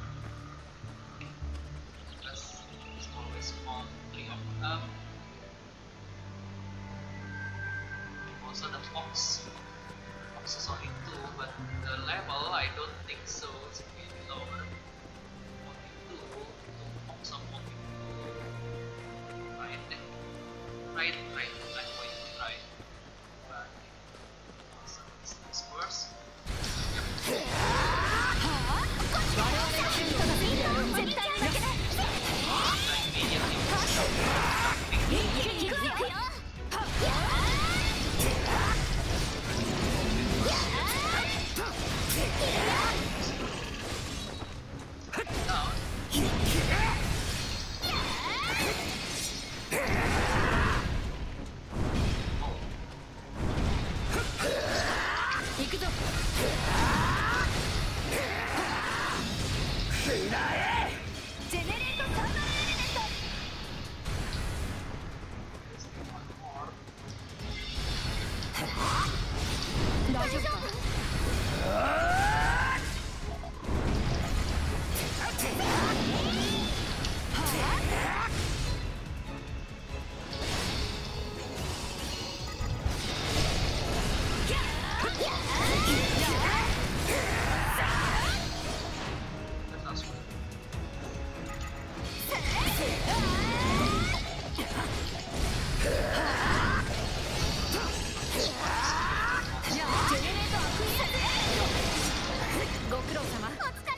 Plus it's always spawn three of them. Also the fox. Fox is only two, but the level I don't think so. It's maybe lower. forty-two, fox of forty-two. Right then. Right, right, I'm going to try. But also this first. Yep. Immediately. 大丈夫か。ご苦労様。お疲れ様。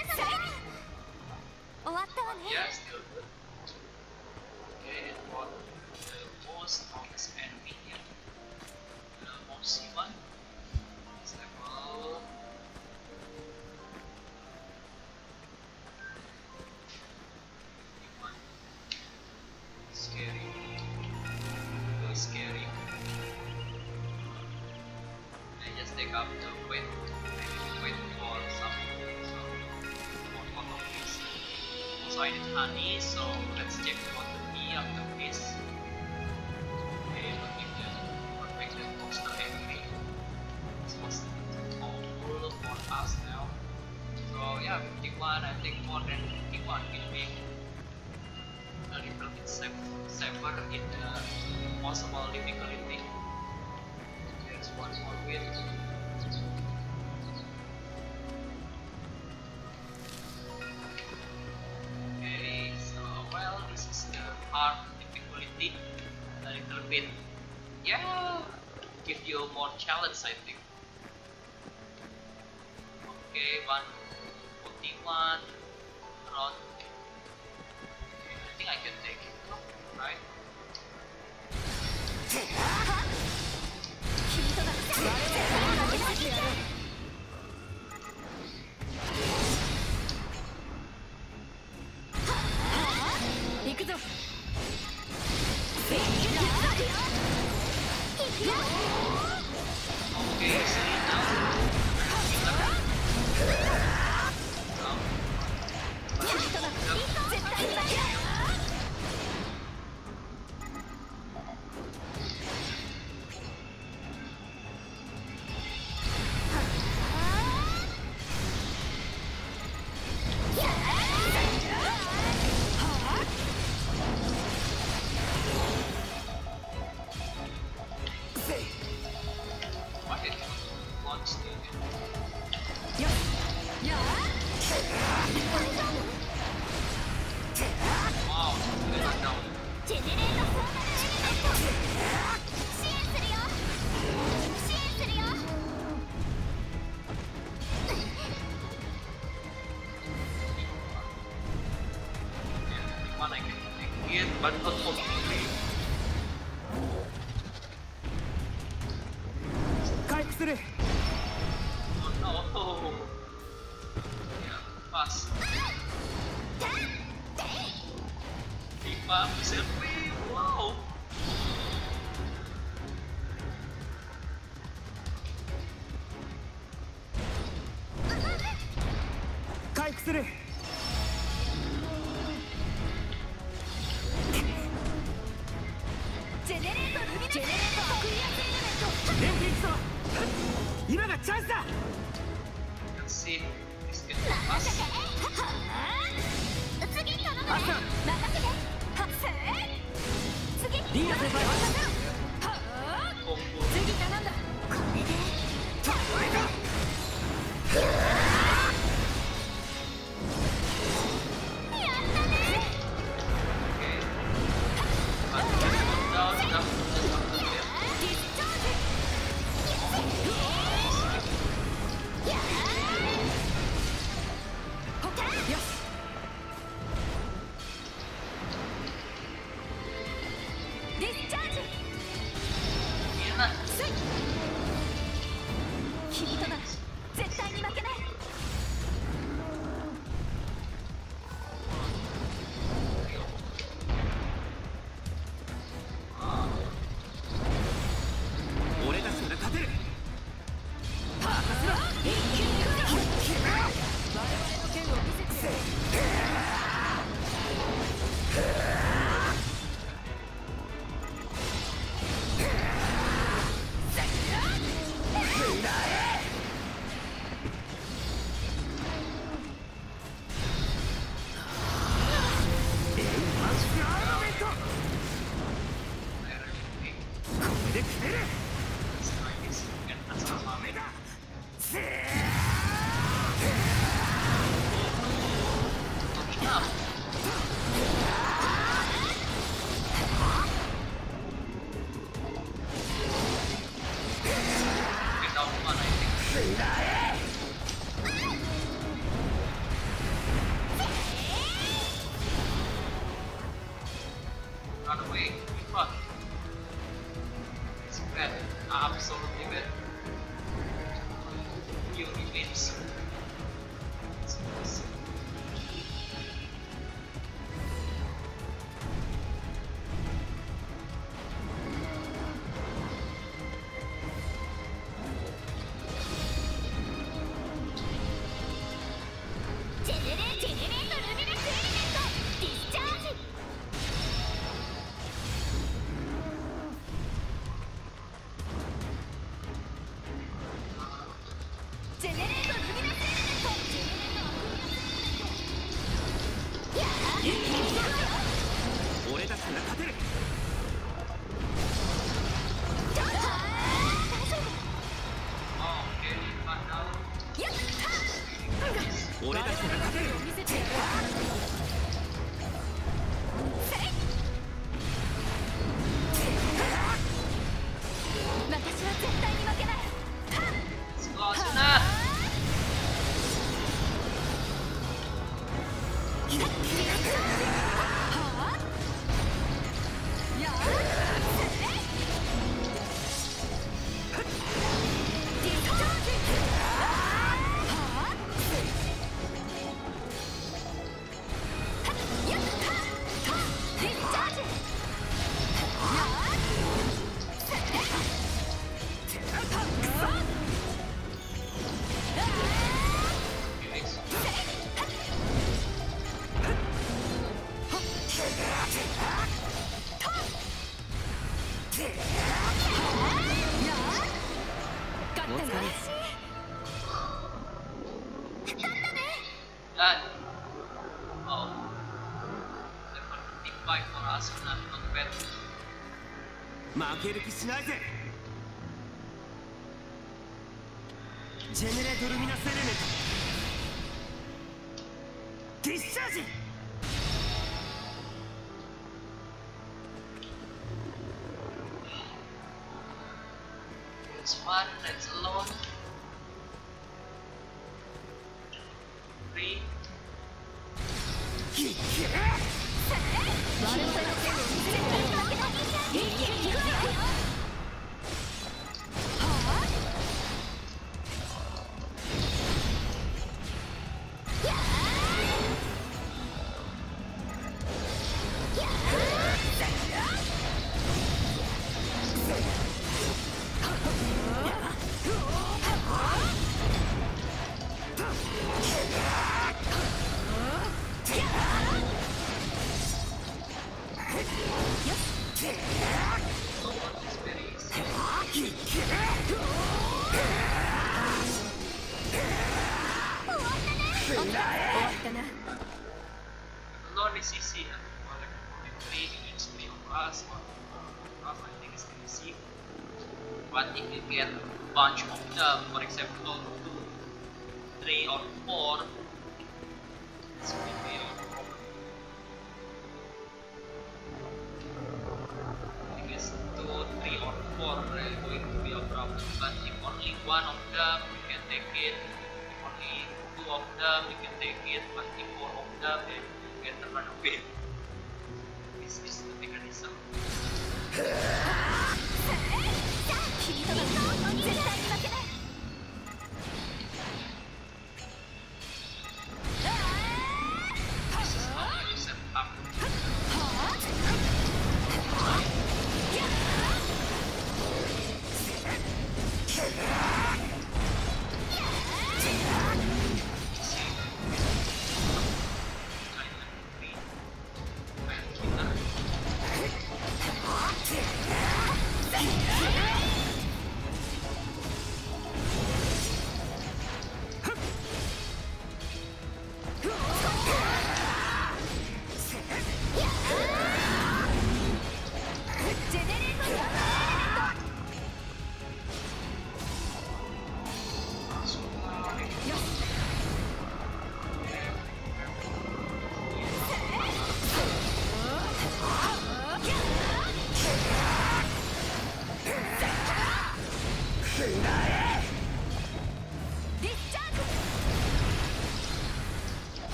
終わったわね。 Yeah, still good. Okay, and what the most strongest enemy here? The most C one is level fifty-one. Scary. Really scary. I just take up the wait. Wait for some some more photo please. Also I need honey, so let's check what the key after this. Okay, looking at perfected poster enemy. This was all full for us now. So yeah, fifty-one, I think more than fifty-one will be a little bit safe, safer in the possible difficulty. There's one more win. Okay, so well, this is the hard difficulty, a little bit, yeah, give you more challenge, I think. Okay, one forty-one, around. Okay, I think I can take it, right? 行くぞ。 Okay, so now what it wants to do. Wow, they are down. ジェネレートフォーマルエレメント。支援するよ。支援するよ。 One I can take it, but not for me. Oh no! Yeah, fast. Diva selfie, wow! Let's see. This can be fast. 次頼むね。任せて。はっせー。次。リーダー先輩。はあ。 Combo. 次頼んだ。これで。やったね。 Okay. But down, down, down, down. ディスチャージ。やー。ほか。よし。 ディスチャージ。 Yeah. 君となら絶対に負けない。 俺たちなら勝てる。 パーパスは一気に行くぞ。我々の剣を見せてやる。 行 Run away. Fuck. It's bad. Absolutely bad. You remains. It's awesome. That oh, seventy-five for us, not not bad. 負ける気しないぜ。ジェネレートルミナスエレメントディスチャージ。 It's fun, let's alone. Three. Lord is easy, or like three X P of us, or of us, I think it's easy. But if you get a bunch of them, for example, two, three, or four, it's will be a problem. I guess two, three, or four are going to be a problem. But if only one of them, you can take it. If only two of them, you can take it. But if four of them, then you can run away. This is the mechanism. This is how you set up.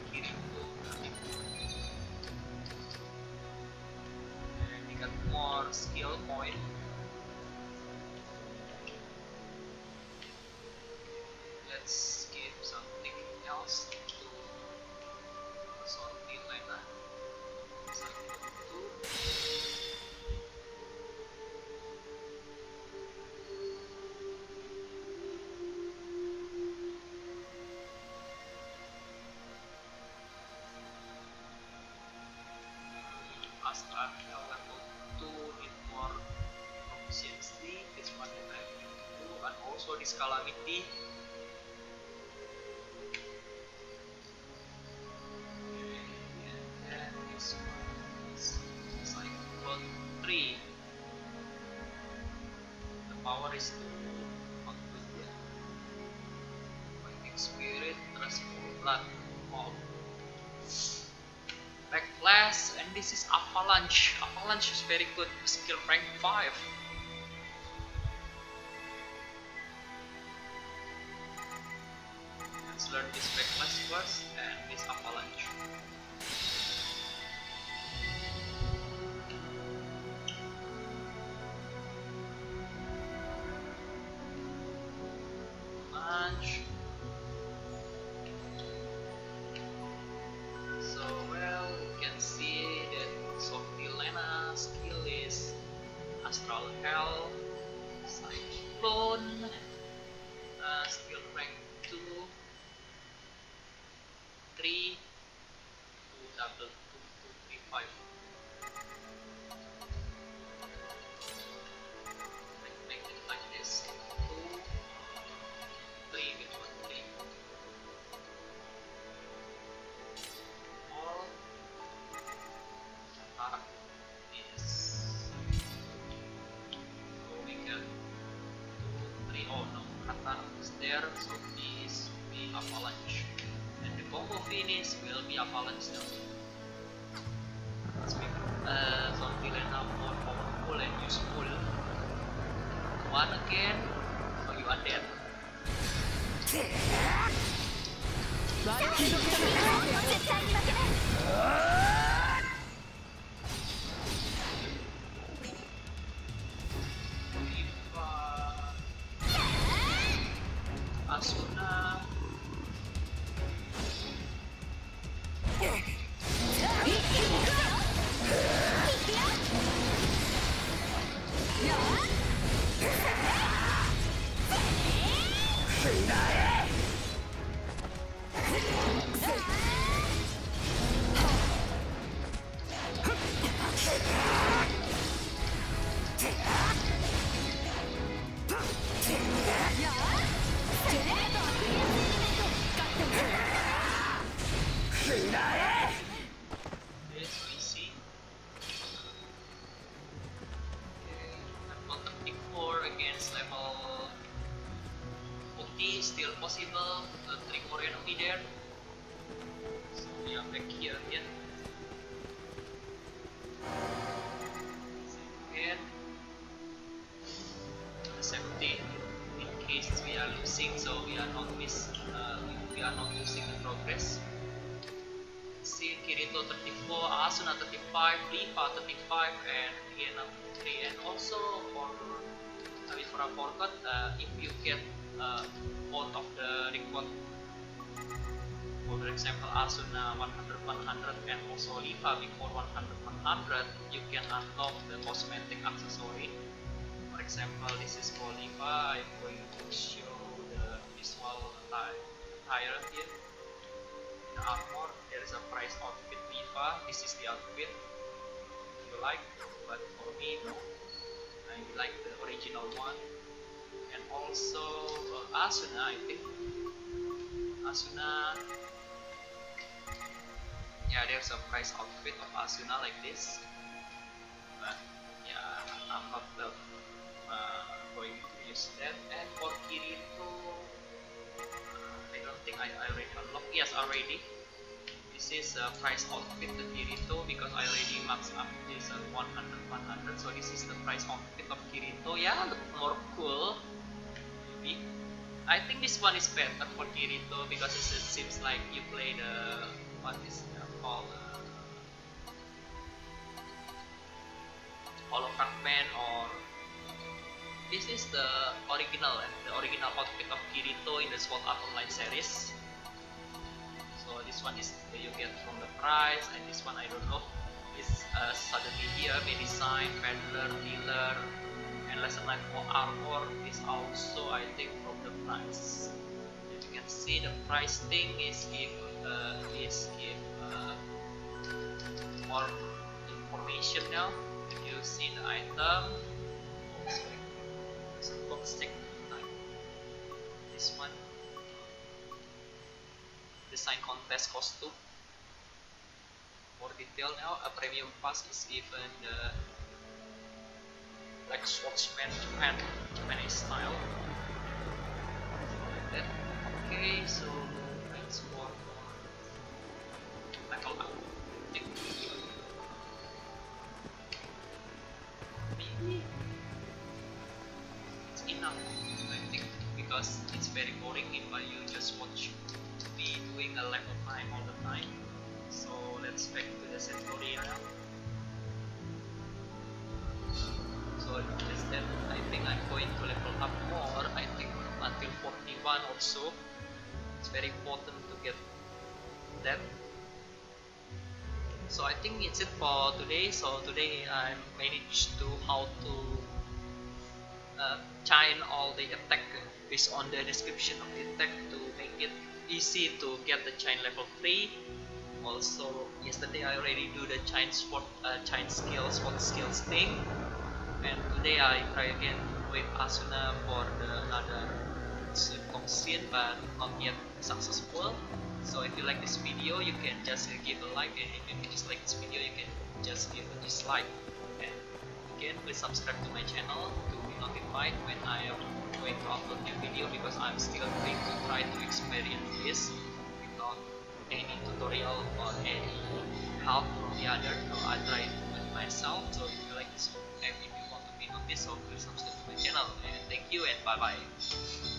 Kirito. And we got more skill point. Let's skip something else to Sortiliena. Astra level two need more proficiency. This one that I need to do, and also this calamity. Three. The power is to not good yet. Fighting spirit, transform blood, mob. Backlash, and this is avalanche. Avalanche is very good. Skill rank five. Let's learn this backlash first, and this avalanche. So well, you can see that Sortiliena skill is Astral Hell, Cyclone, uh, skill rank two, three, two, double, two, two, three, five. Make it like this. Two, three with one, three. All attack is so we can two, three. Oh no, attack is there, so this will be avalanche, and the combo finish will be avalanche now. Let's make uh, Sortiliena more powerful and useful. One again, so you are dead. Asuna. Still possible, the three more enemy there. So we are back here again. Again, seventeen. In case we are losing, so we are not miss. Uh, we are not losing the progress. Let's see, Kirito thirty-four, Asuna thirty-five, Liva thirty-five, and Hiena three. And also for uh, before I forgot, uh, if you get uh, both of the record, for example Asuna one hundred, one hundred, and also Liva before one hundred, one hundred, you can unlock the cosmetic accessory. For example, this is for Liva. I'm going to show the visual attire here. The armor, there is a price outfit Liva. This is the outfit if you like, but for me no, I like the original one. And also uh, Asuna, I think Asuna, yeah, there's a price outfit of Asuna like this, but yeah, I'm not uh, uh, going to use that. And for Kirito, uh, I don't think I, I already unlocked. Yes, already. This is a price outfit the Kirito because I already maxed up this uh, one hundred, one hundred. So this is the price outfit of Kirito. Yeah, look more cool. I think this one is better for Kirito because it seems like you play the this is the original, the original outfit of Kirito in the Sword Art Online series. So this one is you get from the price, and this one I don't know. Is uh, suddenly here Medicine, Peddler, Dealer, and Lesson Life for Armor is also I think from the price. As you can see, the price thing is give uh, is give uh, more information now. If you see the item, oh, sorry, there's a box stick. This one, design contest costume. More detail now. A premium pass is given the like swordsman Japan, Japanese style. Like that. Okay, so let's go for level up. Maybe it's enough, I think, because it's very boring if you just watch me doing a level nine all the time. So let's back to the Sortiliena. So is that I think I'm going to level up more. I think until forty-one also. It's very important to get that. So I think it's it for today. So today I managed to how to uh, chain all the attack based on the description of the attack to make it easy to get the chain level three. Also, yesterday I already do the chain sport, uh, chain skills, sport skills thing, and today I try again with Asuna for the another Kong scene, but not yet successful. So if you like this video, you can just give a like, and if you dislike this video, you can just give a dislike. And again, please subscribe to my channel to be notified when I am going to upload new video, because I'm still going to try to experience this without any tutorial or any help from the other. So I try to do it myself. So if you like this and if you want to be noticed, so please subscribe to my channel, and thank you and bye bye.